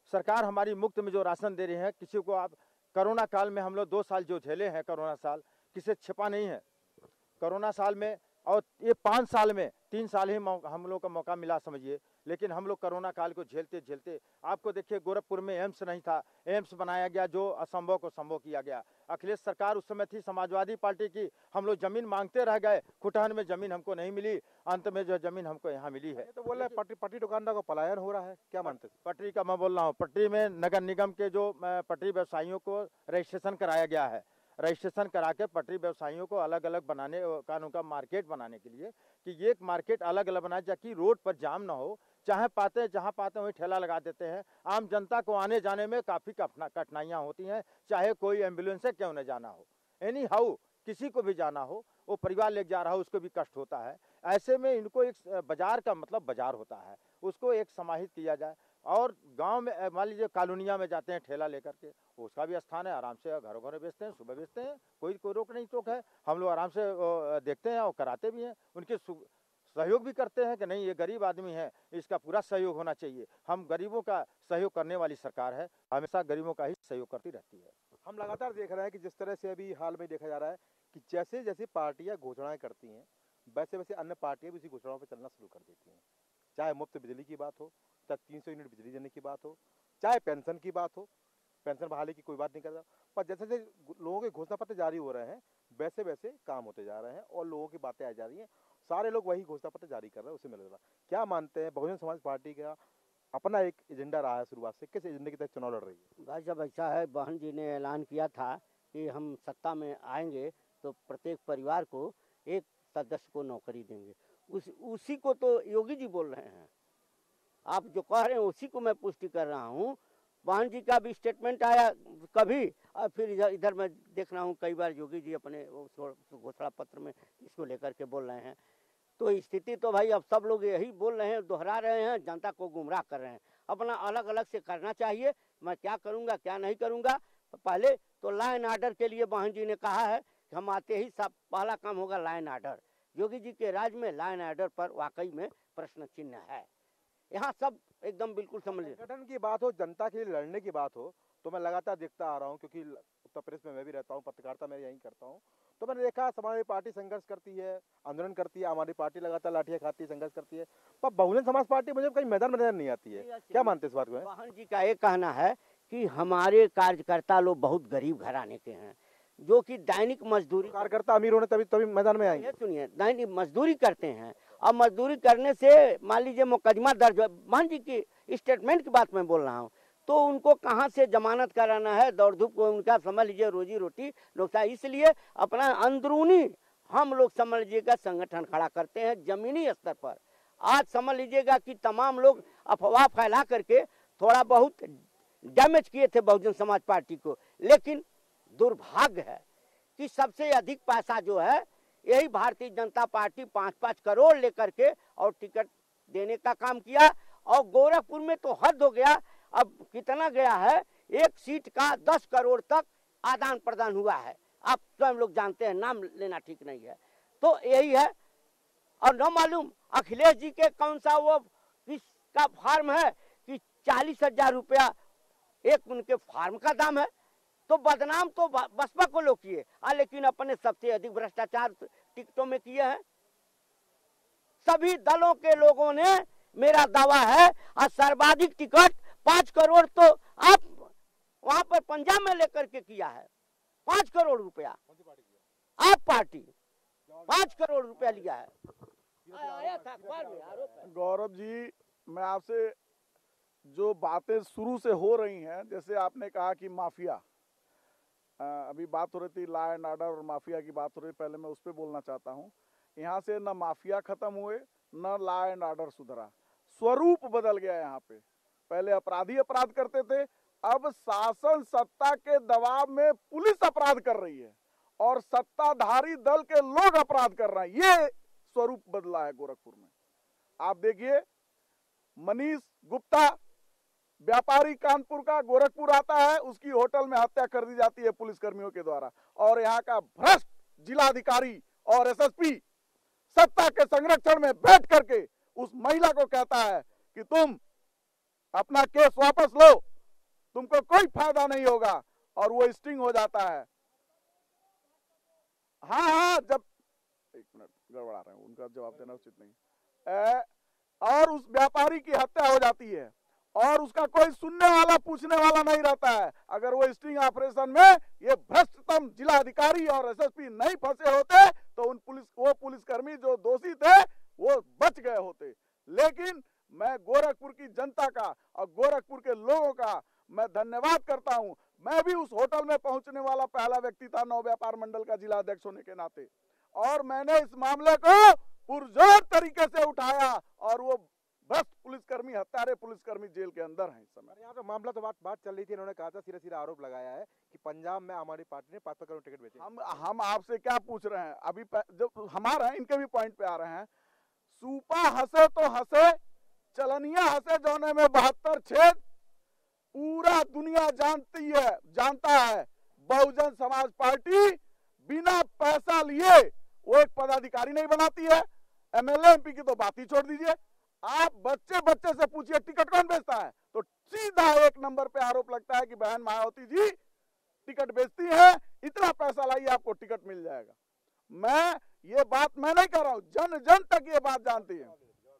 सरकार हमारी मुफ्त में जो राशन दे रही है, किसी को आप कोरोना काल में हम लोग 2 साल जो झेले हैं, कोरोना साल किसे छिपा नहीं है। कोरोना साल में और ये 5 साल में 3 साल ही हम लोग का मौका मिला समझिए, लेकिन हम लोग कोरोना काल को झेलते झेलते, आपको देखिए गोरखपुर में एम्स नहीं था, एम्स बनाया गया, जो असंभव को संभव किया गया। अखिलेश सरकार उस समय थी समाजवादी पार्टी की, हम लोग जमीन मांगते रह गए, खुटहन में जमीन हमको नहीं मिली, अंत में जो जमीन हमको यहाँ मिली है। तो बोल रहे हैं पटरी दुकानदार को पलायन हो रहा है, क्या मानते हैं? पटरी का मैं बोल रहा हूँ, पटरी में नगर निगम के जो पटरी व्यवसायियों को रजिस्ट्रेशन कराया गया है, रजिस्ट्रेशन करा के पटरी व्यवसायियों को अलग अलग बनाने का, उनका मार्केट बनाने के लिए कि ये एक मार्केट अलग अलग बनाए, ताकि रोड पर जाम ना हो, चाहे पाते जहाँ पाते वहीं ठेला लगा देते हैं। आम जनता को आने जाने में काफ़ी कठिनाइयाँ होती हैं, चाहे कोई एम्बुलेंस से क्यों न जाना हो, एनी हाउ किसी को भी जाना हो, वो परिवार लेके जा रहा हो उसको भी कष्ट होता है। ऐसे में इनको एक बाजार का मतलब बाजार होता है, उसको एक समाहित किया जाए। और गांव में मान लीजिए कॉलोनिया में जाते हैं ठेला लेकर के, उसका भी स्थान है, आराम से घरों घरों बेचते हैं, सुबह बेचते हैं, कोई रोक नहीं टोक है। हम लोग आराम से देखते हैं और कराते भी हैं, उनके सहयोग भी करते हैं कि नहीं ये गरीब आदमी है, इसका पूरा सहयोग होना चाहिए। हम गरीबों का सहयोग करने वाली सरकार है, हमेशा गरीबों का ही सहयोग करती रहती है। हम लगातार देख रहे हैं कि जिस तरह से अभी हाल में देखा जा रहा है कि जैसे जैसे पार्टियां घोषणाएं करती हैं, वैसे वैसे अन्य पार्टियां भी उसी घोषणाओं पर चलना शुरू कर देती हैं। चाहे मुफ्त बिजली की बात हो, चाहे 300 यूनिट बिजली देने की बात हो, चाहे पेंशन की बात हो, पेंशन बहाली की कोई बात नहीं करता, पर जैसे जैसे लोगों के घोषणा पत्र जारी हो रहे हैं, वैसे वैसे काम होते जा रहे हैं और लोगों की बातें आ जा रही हैं, सारे लोग वही घोषणा पत्र जारी कर रहे हैं, उसे मिल रहा है। क्या मानते हैं, बहुजन समाज पार्टी का अपना एक एजेंडा रहा है शुरुआत से, किस एजेंडे के तहत चुनाव लड़ रही है? भाई साहब ऐसा है, बहन जी ने ऐलान किया था कि हम सत्ता में आएंगे तो प्रत्येक परिवार को एक सदस्य को नौकरी देंगे। उसी को तो योगी जी बोल रहे हैं, आप जो कह रहे हैं उसी को मैं पुष्टि कर रहा हूँ। बहन जी का भी स्टेटमेंट आया कभी, और फिर इधर मैं देख रहा हूँ कई बार योगी जी अपने घोषणा पत्र में इसको लेकर के बोल रहे हैं। तो स्थिति तो भाई अब सब लोग यही बोल रहे हैं, दोहरा रहे हैं, जनता को गुमराह कर रहे हैं। अपना अलग अलग से करना चाहिए, मैं क्या करूँगा क्या नहीं करूँगा। पहले तो लॉ एंड ऑर्डर के लिए बहन जी ने कहा है कि हम आते ही सब पहला काम होगा law and order. Yogi ji के राज में लॉ एंड ऑर्डर पर वाकई में प्रश्न चिन्ह है, यहाँ सब एकदम बिल्कुल समझ लीजिए। संगठन की बात हो, जनता के लिए लड़ने की बात हो, तो मैं लगातार देखता आ रहा हूँ, क्योंकि उत्तर प्रदेश में मैं भी रहता हूँ, पत्रकारिता मैं यहीं करता हूँ, तो मैंने देखा समाजवादी पार्टी संघर्ष करती है, आंदोलन करती है, हमारी पार्टी लगातार लाठियाँ खाती है, संघर्ष करती है, पर बहुजन समाज पार्टी मुझे कहीं मैदान में नजर नहीं आती है। क्या मानते हैं इस बात को? बहन जी का ये कहना है कि हमारे कार्यकर्ता लोग बहुत गरीब घराने के हैं, जो कि दैनिक मजदूरी, कार्यकर्ता अमीर होने तभी मैदान में आएंगे। सुनिए, दैनिक मजदूरी करते हैं, अब मजदूरी करने से मान लीजिए मुकदमा दर्ज, बहन जी की स्टेटमेंट की बात मैं बोल रहा हूँ, तो उनको कहाँ से जमानत कराना है, दौड़ धूप को उनका समझ लीजिए रोजी रोटी लोग, इसलिए अपना अंदरूनी हम लोग समझ लीजिएगा संगठन खड़ा करते हैं जमीनी स्तर पर। आज समझ लीजिएगा कि तमाम लोग अफवाह फैला करके थोड़ा बहुत डैमेज किए थे बहुजन समाज पार्टी को, लेकिन दुर्भाग्य है कि सबसे अधिक पैसा जो है यही भारतीय जनता पार्टी 5-5 करोड़ लेकर के और टिकट देने का काम किया। और गोरखपुर में तो हद हो गया, अब कितना गया है, एक सीट का 10 करोड़ तक आदान प्रदान हुआ है, आप स्वयं लोग जानते हैं, नाम लेना ठीक नहीं है। तो यही है, और न मालूम अखिलेश जी के कौन सा वो किसका फार्म है कि 40,000 रुपया एक उनके फार्म का दाम है। तो बदनाम तो बसपा को लोग किए, लेकिन अपने सबसे अधिक भ्रष्टाचार टिकटों में किए हैं सभी दलों के लोगों ने। मेरा दावा है, और सर्वाधिक टिकट 5 करोड़ तो आप वहां पर पंजाब में लेकर के किया है, 5 करोड़ रुपया आप पार्टी 5 करोड़ रुपया लिया है। आया था अखबार में आरोप है। गौरव जी, मैं आपसे जो बातें शुरू से हो रही हैं, जैसे आपने कहा कि माफिया, अभी बात हो रही थी लॉ एंड ऑर्डर और माफिया की बात हो रही, पहले मैं उस पर बोलना चाहता हूँ। यहाँ से न माफिया खत्म हुए न लॉ एंड ऑर्डर सुधरा, स्वरूप बदल गया यहाँ पे। पहले अपराधी अपराध करते थे, अब शासन सत्ता के दबाव में पुलिस अपराध कर रही है और सत्ताधारी दल के लोग अपराध कर रहे हैं। ये स्वरूप बदला है गोरखपुर में। आप देखिए, मनीष गुप्ता व्यापारी कानपुर का गोरखपुर आता है, उसकी होटल में हत्या कर दी जाती है पुलिसकर्मियों के द्वारा, और यहाँ का भ्रष्ट जिलाधिकारी और एसएसपी सत्ता के संरक्षण में बैठ करके उस महिला को कहता है कि तुम अपना केस वापस लो, तुमको कोई फायदा नहीं होगा, और वो स्टिंग हो जाता है। हाँ, जब एक मिनट गड़बड़ा रहे हैं, उनका जवाब देना उचित नहीं। और उस व्यापारी की हत्या हो जाती है और उसका कोई सुनने वाला पूछने वाला नहीं रहता है। अगर वो स्टिंग ऑपरेशन में ये भ्रष्टतम जिला अधिकारी और एसएसपी नहीं फंसे होते तो वो पुलिसकर्मी जो दोषी थे वो बच गए होते। लेकिन मैं गोरखपुर की जनता का और गोरखपुर के लोगों का मैं धन्यवाद करता हूं। मैं भी उस होटल में पहुंचने वाला पहला व्यक्ति था नौ व्यापार मंडल का जिला अध्यक्ष होने के नाते, और मैंने इस मामले को पुरजोर तरीके से उठाया और वो भ्रष्ट पुलिसकर्मी, हत्यारे पुलिसकर्मी जेल के अंदर हैं इस समय। यहाँ पे मामला तो बात चल रही थी, इन्होंने कहा था, सीधा आरोप लगाया है कि पंजाब में हमारी पार्टी ने 5 करोड़ टिकट बेचे। हम आपसे क्या पूछ रहे हैं, अभी जो हमारा है इनके भी पॉइंट पे आ रहे हैं। सूपा हंसे तो हंसे, चलनिया हंसे जोने में 72 छेद। पूरा दुनिया जानता है बहुजन समाज पार्टी बिना पैसा लिए वो एक पदाधिकारी नहीं बनाती है। एमएलए एमपी की तो बात ही छोड़ दीजिए, आप बच्चे से पूछिए टिकट कौन बेचता है, तो सीधा 1 नंबर पे आरोप लगता है कि बहन मायावती जी टिकट बेचती है, इतना पैसा लाइए आपको टिकट मिल जाएगा। ये बात मैं नहीं कर रहा हूँ, जन तक ये बात जानती है।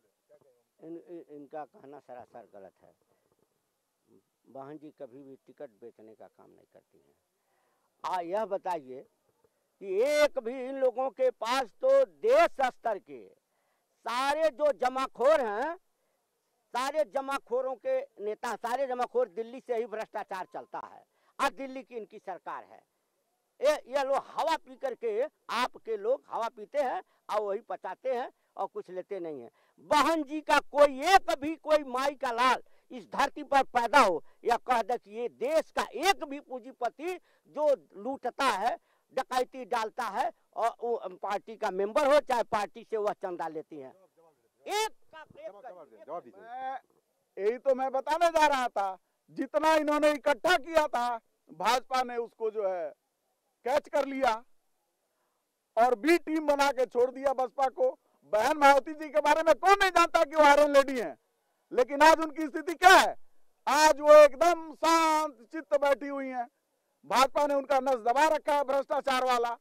इनका कहना सरासर गलत है। बहन जी कभी भी टिकट बेचने का काम नहीं करती हैं। यह बताइए कि एक भी इन लोगों के पास तो देश स्तर के सारे जो जमाखोर हैं, सारे जमाखोरों के नेता, सारे जमाखोर दिल्ली से ही भ्रष्टाचार चलता है और दिल्ली की इनकी सरकार है। ये लोग हवा पी करके, आपके लोग हवा पीते हैं और वही पचाते हैं और कुछ लेते नहीं है। बहन जी का कोई माई का लाल इस धरती पर पैदा हो या कह दे कि ये देश का एक भी पूंजीपति जो लूटता है, डकैती डालता है और वो पार्टी का मेंबर हो चाहे पार्टी से वह चंदा लेती है, जवाब दीजिए। यही तो मैं बताने जा रहा था। जितना इन्होंने इकट्ठा किया था भाजपा ने उसको जो है कैच कर लिया और बी टीम बना के छोड़ दिया बसपा को। बहन मायावती जी के बारे में कौन नहीं जानता कि वो आयरन लेडी हैं, लेकिन आज उनकी स्थिति क्या है? आज वो एकदम शांत चित्त बैठी हुई हैं। भाजपा ने उनका नस दबा रखा है भ्रष्टाचार वाला,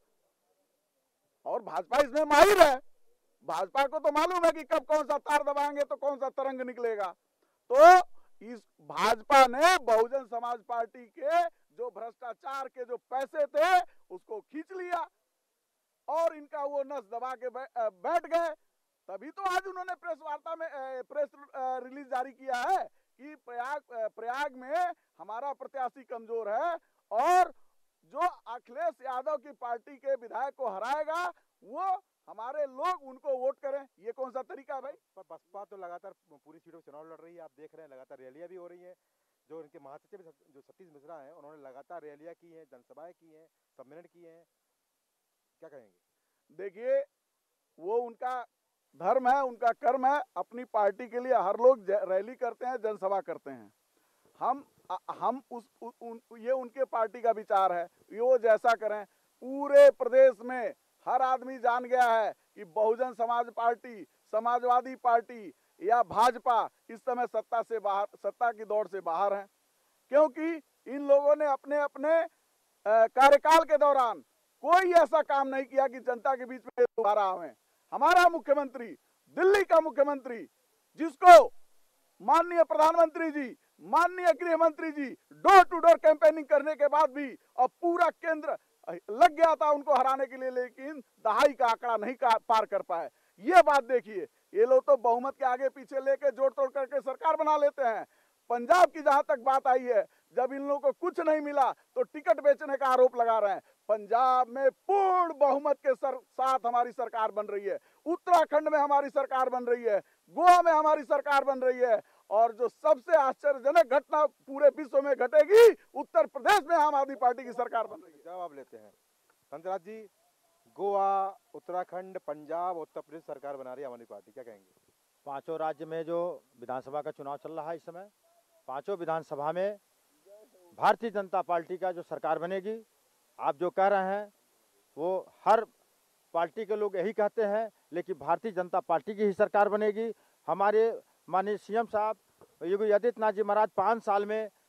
और भाजपा इसमें माहिर है। भाजपा को तो मालूम है कि कब कौन सा तार दबाएंगे तो कौन सा तरंग निकलेगा। तो इस भाजपा ने बहुजन समाज पार्टी के जो भ्रष्टाचार के जो पैसे थे उसको खींच लिया और इनका वो नस दबा के बैठ गए। तभी तो आज उन्होंने प्रेस वार्ता में प्रेस रिलीज जारी किया है कि प्रयाग में हमारा प्रत्याशी कमजोर है और जो अखिलेश यादव की पार्टी के विधायक को हराएगा वो हमारे लोग उनको वोट करें। ये कौन सा तरीका है भाई? पर बसपा तो लगातार पूरी सीटों पर चुनाव लड़ रही है, आप देख रहे हैं, लगातार रैलियां भी हो रही हैं। जो उनके महासचिव जो सतीश मिश्रा हैं उन्होंने लगातार रैलियां की हैं, जनसभाएं की हैं, सम्मेलन किए हैं, क्या कहेंगे? देखिए, वो उनका धर्म है, उनका कर्म है। अपनी पार्टी के लिए हर लोग रैली करते हैं, जनसभा करते हैं। हम ये उनके पार्टी का विचार है, ये वो जैसा करें। पूरे प्रदेश में हर आदमी जान गया है कि बहुजन समाज पार्टी, समाजवादी पार्टी या भाजपा इस समय सत्ता की दौड़ से बाहर है, क्योंकि इन लोगों ने अपने अपने कार्यकाल के दौरान कोई ऐसा काम नहीं किया कि जनता के बीच में दोबारा आवे। हमारा मुख्यमंत्री, दिल्ली का मुख्यमंत्री, जिसको माननीय प्रधानमंत्री जी, माननीय गृह मंत्री जी डोर टू डोर कैंपेनिंग करने के बाद भी अब पूरा केंद्र लग गया था उनको हराने के लिए, लेकिन दहाई का आंकड़ा नहीं पार कर पाए। ये बात देखिए, ये लोग तो बहुमत के आगे पीछे लेके जोड़ तोड़ करके सरकार बना लेते हैं। पंजाब की जहां तक बात आई है, जब इन लोगों को कुछ नहीं मिला तो टिकट बेचने का आरोप लगा रहे हैं। पंजाब में पूर्ण बहुमत के साथ हमारी सरकार बन रही है, उत्तराखंड में हमारी सरकार बन रही है, गोवा में हमारी सरकार बन रही है, और जो सबसे आश्चर्यजनक घटना पूरे विश्व में घटेगी, उत्तर प्रदेश में आम आदमी पार्टी की सरकार बन रही है। जवाब लेते हैं संतराज जी। गोवा, उत्तराखंड, पंजाब, उत्तर प्रदेश सरकार बना रही है हमारी पार्टी, क्या कहेंगे? 5 राज्य में जो विधानसभा का चुनाव चल रहा है इस समय, 5 विधानसभा में भारतीय जनता पार्टी का जो सरकार बनेगी, आप जो कह रहे हैं वो हर पार्टी के लोग यही कहते हैं, लेकिन भारतीय जनता पार्टी की ही सरकार बनेगी। हमारे माननीय सीएम साहब योगी आदित्यनाथ जी महाराज 5 साल में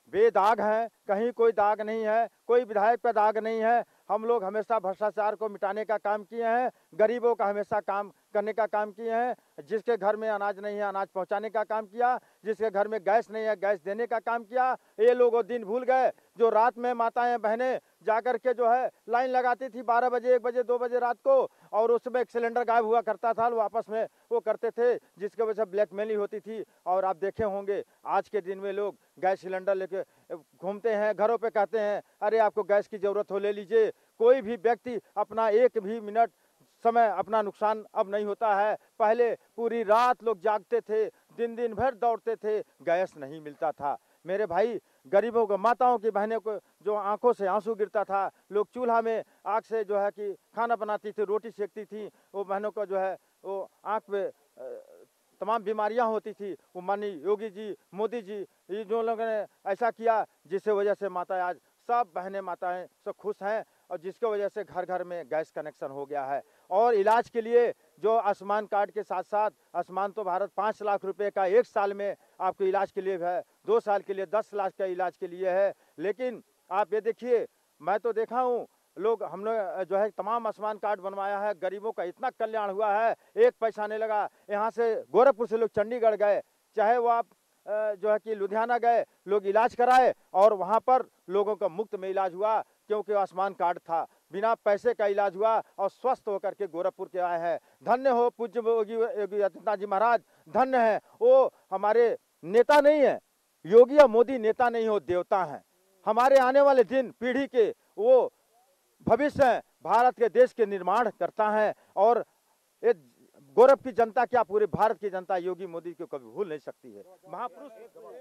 बेदाग हैं, कहीं कोई दाग नहीं है, कोई विधायक पे दाग नहीं है। हम लोग हमेशा भ्रष्टाचार को मिटाने का काम किए हैं, गरीबों का हमेशा काम करने का काम किए हैं। जिसके घर में अनाज नहीं है अनाज पहुंचाने का काम किया, जिसके घर में गैस नहीं है गैस देने का काम किया। ये लोग वो दिन भूल गए जो रात में माताएं बहनें जाकर के जो है लाइन लगाती थी 12 बजे 1 बजे 2 बजे रात को, और उसमें एक सिलेंडर गायब हुआ करता था, वो आपस में वो करते थे, जिसकी वजह से ब्लैकमेलिंग होती थी। और आप देखे होंगे आज के दिन में लोग गैस सिलेंडर लेके घूमते हैं, घरों पे कहते हैं अरे आपको गैस की जरूरत हो ले लीजिए। कोई भी व्यक्ति अपना एक भी मिनट समय अपना नुकसान अब नहीं होता है। पहले पूरी रात लोग जागते थे, दिन दिन भर दौड़ते थे, गैस नहीं मिलता था। मेरे भाई, गरीबों को, माताओं की बहनों को जो आंखों से आंसू गिरता था, लोग चूल्हा में आग से जो है कि खाना बनाती थी, रोटी सेकती थी, वो बहनों को जो है वो आंख पे तमाम बीमारियां होती थी। वो माननीय योगी जी, मोदी जी, ये जो लोगों ने ऐसा किया जिससे वजह से माता आज सब बहनें माताएं सब खुश हैं, और जिसकी वजह से घर घर में गैस कनेक्शन हो गया है। और इलाज के लिए जो आयुष्मान कार्ड के साथ साथ आयुष्मान तो भारत 5 लाख रुपए का 1 साल में आपको इलाज के लिए है, 2 साल के लिए 10 लाख का इलाज के लिए है। लेकिन आप ये देखिए, मैं तो देखा हूँ लोग, हम लोग जो है तमाम आयुष्मान कार्ड बनवाया है, गरीबों का इतना कल्याण हुआ है, एक पैसा नहीं लगा। यहाँ से गोरखपुर से लोग चंडीगढ़ गए, चाहे वो आप जो है कि लुधियाना गए, लोग इलाज कराए और वहाँ पर लोगों का मुफ्त में इलाज हुआ, क्योंकि आयुष्मान कार्ड था। बिना पैसे का इलाज हुआ और स्वस्थ होकर के गोरखपुर के आए हैं। धन्य हो पूज्य योगी आदित्यनाथ जी महाराज, धन्य है। वो हमारे नेता नहीं है, योगी या मोदी नेता नहीं हो, देवता हैं। हमारे आने वाले दिन पीढ़ी के वो भविष्य है, भारत के देश के निर्माण करता है। और ये गोरखपुर की जनता क्या, पूरे भारत की जनता योगी मोदी को कभी भूल नहीं सकती है। महापुरुष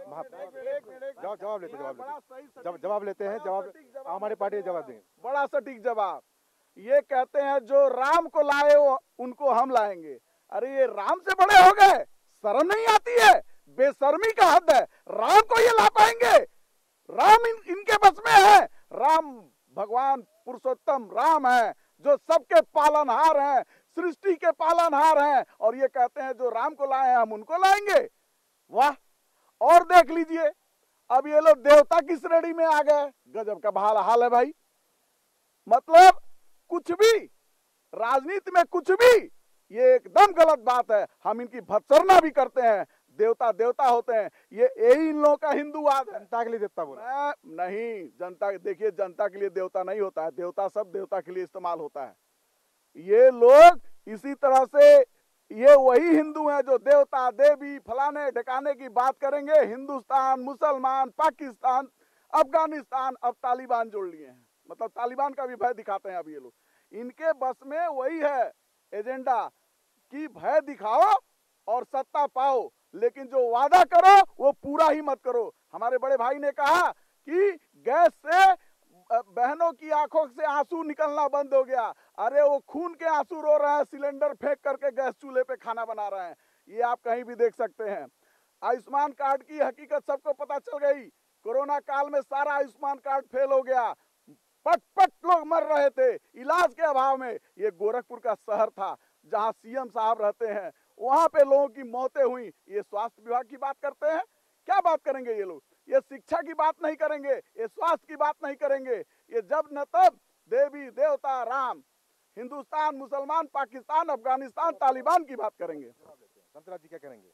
जवाब लेते हैं, जवाब हमारी पार्टी जवाब देंगे। बड़ा सटीक जवाब। ये कहते हैं जो राम को लाए वो उनको हम लाएंगे। अरे ये राम से बड़े हो गए, शर्म नहीं आती है? बेशर्मी का हद है। राम को ये ला पाएंगे? राम इनके बस में है? राम भगवान पुरुषोत्तम राम है जो सबके पालनहार हैं, सृष्टि के पालनहार हैं, और ये कहते हैं जो राम को लाए हैं हम उनको लाएंगे। वाह! और देख लीजिए, अब ये लोग देवता की श्रेणी में आ गए। गजब का हाल है भाई। मतलब कुछ भी, राजनीति में कुछ भी, ये एकदम गलत बात है। हम इनकी भत्सरना भी करते हैं। देवता देवता होते हैं, ये यही इन लोगों का हिंदूवाद है। जनता के लिए देवता बोला नहीं, जनता देखिए, जनता के लिए देवता नहीं होता है। देवता सब देवता के लिए इस्तेमाल होता है। ये लोग इसी तरह से, ये वही हिंदू हैं जो देवता देवी फलाने ढकाने की बात करेंगे। हिंदुस्तान, मुसलमान, पाकिस्तान, अफगानिस्तान, अब तालिबान जोड़ लिए हैं। मतलब तालिबान का भी भय दिखाते हैं अब ये लोग। इनके बस में वही है एजेंडा कि भय दिखाओ और सत्ता पाओ, लेकिन जो वादा करो वो पूरा ही मत करो। हमारे बड़े भाई ने कहा कि गैस से बहनों की आंखों से आंसू निकलना बंद हो गया। अरे वो खून के आंसू रो रहे हैं, सिलेंडर फेंक करके गैस चूल्हे पे खाना बना रहे हैं। ये आप कहीं भी देख सकते हैं। आयुष्मान कार्ड की हकीकत सबको पता चल गई। कोरोना काल में सारा आयुष्मान कार्ड फेल हो गया, पट पट लोग मर रहे थे इलाज के अभाव में। ये गोरखपुर का शहर था जहां सीएम साहब रहते हैं, वहां पे लोगों की मौतें हुई। ये स्वास्थ्य विभाग की बात करते हैं? क्या बात करेंगे ये लोग? ये शिक्षा की बात नहीं करेंगे, ये स्वास्थ्य की बात नहीं करेंगे। ये जब न तब देवी देवता राम, हिंदुस्तान, मुसलमान, पाकिस्तान, अफगानिस्तान, तालिबान की बात करेंगे। संतराज जी क्या करेंगे?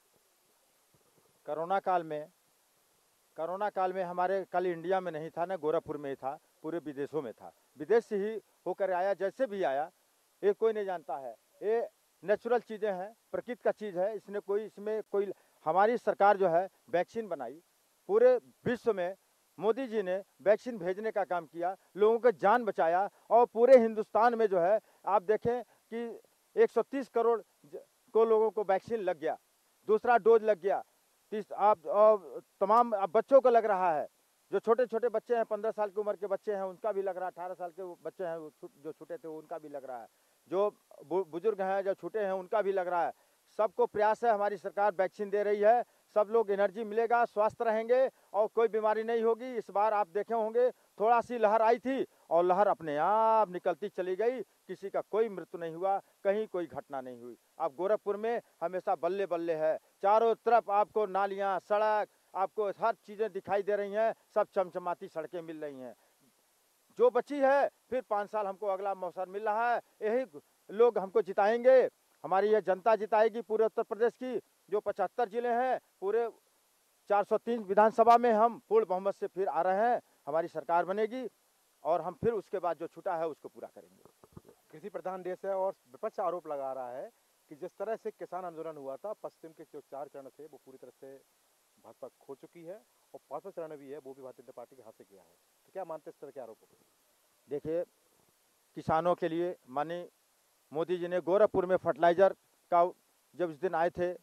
कोरोना काल में हमारे कल इंडिया में नहीं था, ना गोरखपुर में ही था, पूरे विदेशों में था। विदेश से ही होकर आया, जैसे भी आया, ये कोई नहीं जानता है। ये नेचुरल चीज़ें हैं, प्रकृति का चीज़ है। इसमें कोई हमारी सरकार जो है वैक्सीन बनाई, पूरे विश्व में मोदी जी ने वैक्सीन भेजने का काम किया, लोगों का जान बचाया। और पूरे हिंदुस्तान में जो है आप देखें कि 130 करोड़ को लोगों को वैक्सीन लग गया, दूसरा डोज लग गया। तमाम बच्चों को लग रहा है, जो छोटे छोटे बच्चे हैं, 15 साल की उम्र के बच्चे हैं उनका भी लग रहा है, 18 साल के बच्चे हैं जो छूटे थे उनका भी लग रहा है, जो बुजुर्ग हैं जो छूटे हैं उनका भी लग रहा है। सबको प्रयास है, हमारी सरकार वैक्सीन दे रही है, सब लोग एनर्जी मिलेगा, स्वस्थ रहेंगे और कोई बीमारी नहीं होगी। इस बार आप देखे होंगे थोड़ा सी लहर आई थी और लहर अपने आप निकलती चली गई, किसी का कोई मृत्यु नहीं हुआ, कहीं कोई घटना नहीं हुई। अब गोरखपुर में हमेशा बल्ले बल्ले है, चारों तरफ आपको नालियाँ, सड़क, आपको हर चीज़ें दिखाई दे रही हैं, सब चमचमाती सड़कें मिल रही हैं। जो बची है फिर 5 साल हमको अगला मौका मिल रहा है, यही लोग हमको जिताएंगे, हमारी ये जनता जिताएगी पूरे उत्तर प्रदेश की। जो 75 जिले हैं, पूरे 403 विधानसभा में हम पूर्ण बहुमत से फिर आ रहे हैं, हमारी सरकार बनेगी और हम फिर उसके बाद जो छूटा है उसको पूरा करेंगे। कृषि प्रधान देश है और विपक्ष आरोप लगा रहा है कि जिस तरह से किसान आंदोलन हुआ था, पश्चिम के जो 4 चरण थे वो पूरी तरह से भाजपा खो चुकी है और 5वां चरण भी है वो भी भारतीय जनता पार्टी के हाथ से गया है। तो क्या मानते हैं इस तरह के आरोपों को? देखिए, किसानों के लिए माननीय मोदी जी ने गोरखपुर में फर्टिलाइजर का जब इस दिन आए थे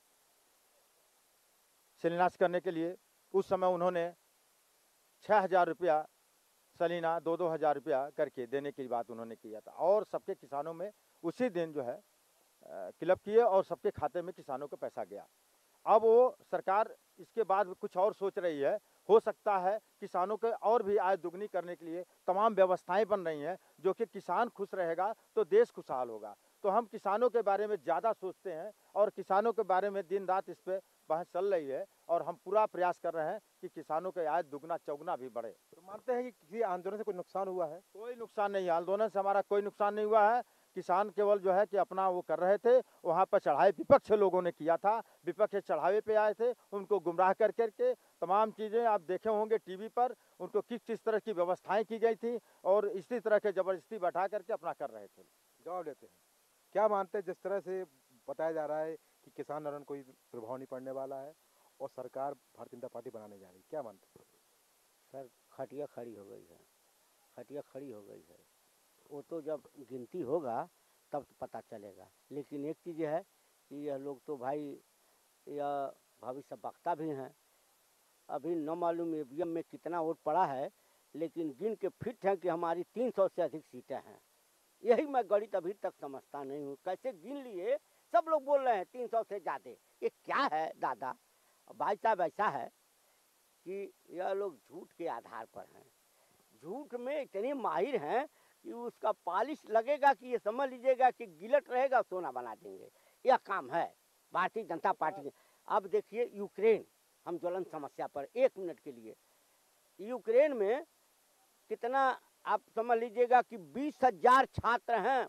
शिलान्यास करने के लिए, उस समय उन्होंने 6,000 रुपया सलीना 2-2 हज़ार रुपया करके देने की बात उन्होंने किया था और सबके किसानों में उसी दिन जो है क्लब किए और सबके खाते में किसानों को पैसा गया। अब वो सरकार इसके बाद कुछ और सोच रही है, हो सकता है किसानों के और भी आय दुगनी करने के लिए तमाम व्यवस्थाएं बन रही हैं, जो कि किसान खुश रहेगा तो देश खुशहाल होगा। तो हम किसानों के बारे में ज़्यादा सोचते हैं और किसानों के बारे में दिन रात इस पर बहस चल रही है और हम पूरा प्रयास कर रहे हैं कि किसानों के आय दुगना चौगुना भी बढ़े। तो मानते हैं कि किसी आंदोलन से कोई नुकसान हुआ है? कोई नुकसान नहीं है, आंदोलन से हमारा कोई नुकसान नहीं हुआ है। किसान केवल जो है कि अपना वो कर रहे थे, वहाँ पर चढ़ाई विपक्ष लोगों ने किया था, विपक्ष चढ़ावे पे आए थे, उनको गुमराह कर करके तमाम चीज़ें आप देखे होंगे टीवी पर, उनको किस किस तरह की व्यवस्थाएं की गई थी और इसी तरह के ज़बरदस्ती बैठा करके अपना कर रहे थे। जवाब देते हैं, क्या मानते हैं जिस तरह से बताया जा रहा है कि किसान आंदोलन कोई प्रभाव नहीं पड़ने वाला है और सरकार भारतीय जनता पार्टी बनाने जा रही है, क्या मानते हैं? सर खटिया खड़ी हो गई है, खटिया खड़ी हो गई है। वो तो जब गिनती होगा तब तो पता चलेगा। लेकिन एक चीज़ है कि यह लोग तो भाई यह भविष्य वक्ता भी हैं। अभी न मालूम ईवीएम में कितना वोट पड़ा है, लेकिन गिन के फिट है कि हमारी 300 से अधिक सीटें हैं। यही मैं गणित अभी तक समझता नहीं हूँ, कैसे गिन लिए। सब लोग बोल रहे हैं 300 से ज़्यादा, ये क्या है दादा? भाई साहब ऐसा है कि यह लोग झूठ के आधार पर हैं, झूठ में इतने माहिर हैं कि उसका पॉलिश लगेगा कि ये समझ लीजिएगा कि गिलट रहेगा सोना बना देंगे। यह काम है भारतीय जनता पार्टी के। अब देखिए यूक्रेन, हम ज्वलन समस्या पर 1 मिनट के लिए, यूक्रेन में कितना आप समझ लीजिएगा कि 20,000 छात्र हैं,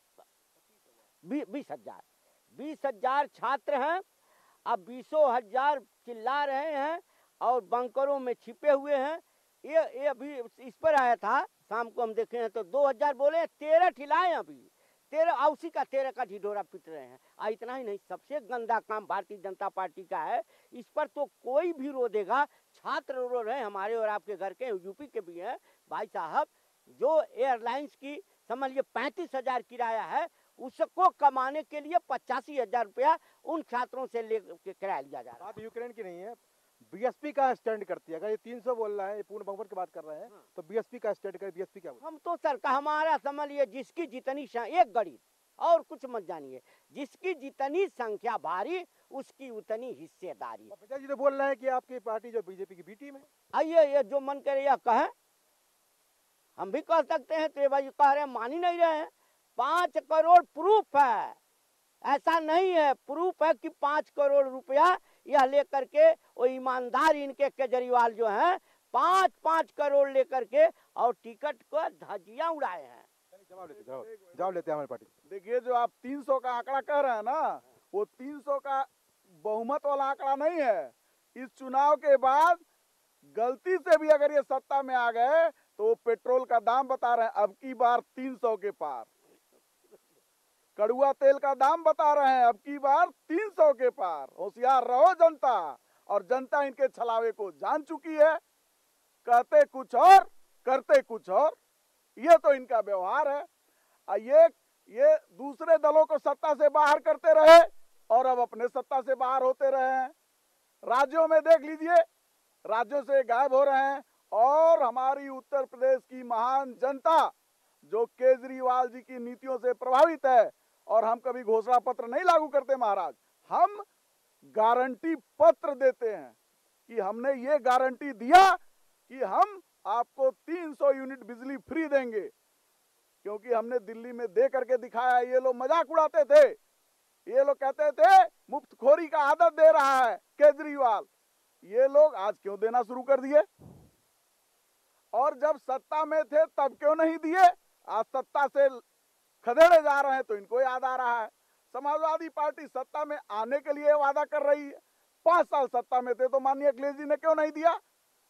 20,000 छात्र हैं। अब 20,000 चिल्ला रहे हैं और बंकरों में छिपे हुए हैं। ये अभी इस पर आया था, शाम को हम देखे हैं तो 2,000 बोले, 13 ठिलाए अभी, 13 उसी का 13 का ढिढोरा पीट रहे हैं। इतना ही नहीं, सबसे गंदा काम भारतीय जनता पार्टी का है, इस पर तो कोई भी रो देगा। छात्र रो रहे हैं, हमारे और आपके घर के, यूपी के भी हैं भाई साहब। जो एयरलाइंस की समझिए 35,000 किराया है, उसको कमाने के लिए 85,000 रुपया उन छात्रों से लेकर किराया लिया जा रहा है। बात यूक्रेन की नहीं है, बीएसपी का स्टैंड करती है। अगर ये 300 बोल रहा है, पूर्ण बहुमत की बात कर रहे हैं, तो बीएसपी का स्टैंड करे। बीएसपी क्या बोल? हम तो सरकार हमारा समझिए जिसकी जितनी एक गणित और कुछ मत जानिए, जिसकी जितनी संख्या भारी उसकी उतनी हिस्सेदारी। जी तो बोल रहे हैं कि आपकी पार्टी जो बीजेपी की बी टीम है। आइए, ये जो मन करे यह कहे, हम भी कह सकते हैं। तो ये भाई कह रहे हैं, मान ही नहीं रहे हैं। 5 करोड़ प्रूफ है, ऐसा नहीं है, प्रूफ है कि 5 करोड़ रुपया यह लेकर के वो ईमानदार इनके केजरीवाल जो हैं 5-5 करोड़ लेकर के और टिकट को धजिया उड़ाए हैं। जवाब लेते हैं हमारी पार्टी। देखिए, जो आप 300 का आंकड़ा कह रहे हैं ना, वो 300 का बहुमत वाला आंकड़ा नहीं है। इस चुनाव के बाद गलती से भी अगर ये सत्ता में आ गए तो वो पेट्रोल का दाम बता रहे हैं अब की बार 300 के पार, कड़ुआ तेल का दाम बता रहे हैं अब की बार 300 के पार। होशियार रहो जनता, और जनता इनके छलावे को जान चुकी है। कहते कुछ और करते कुछ और, ये तो इनका व्यवहार है। ये दूसरे दलों को सत्ता से बाहर करते रहे और अब अपने सत्ता से बाहर होते रहे हैं। राज्यों में देख लीजिए, राज्यों से गायब हो रहे हैं। और हमारी उत्तर प्रदेश की महान जनता जो केजरीवाल जी की नीतियों से प्रभावित है, और हम कभी घोषणा पत्र नहीं लागू करते महाराज, हम गारंटी पत्र देते हैं कि हमने ये गारंटी दिया कि हम आपको 300 यूनिट बिजली फ्री देंगे, क्योंकि हमने दिल्ली में दे करके दिखाया। ये लोग मजाक उड़ाते थे, ये लोग कहते थे मुफ्तखोरी का आदत दे रहा है केजरीवाल, ये लोग आज क्यों देना शुरू कर दिए? और जब सत्ता में थे तब क्यों नहीं दिए? आज सत्ता से खदेड़े जा रहे हैं तो इनको याद आ रहा है। समाजवादी पार्टी सत्ता में आने के लिए वादा कर रही है। 5 साल सत्ता में थे तो माननीय अखिलेश जी ने क्यों नहीं दिया?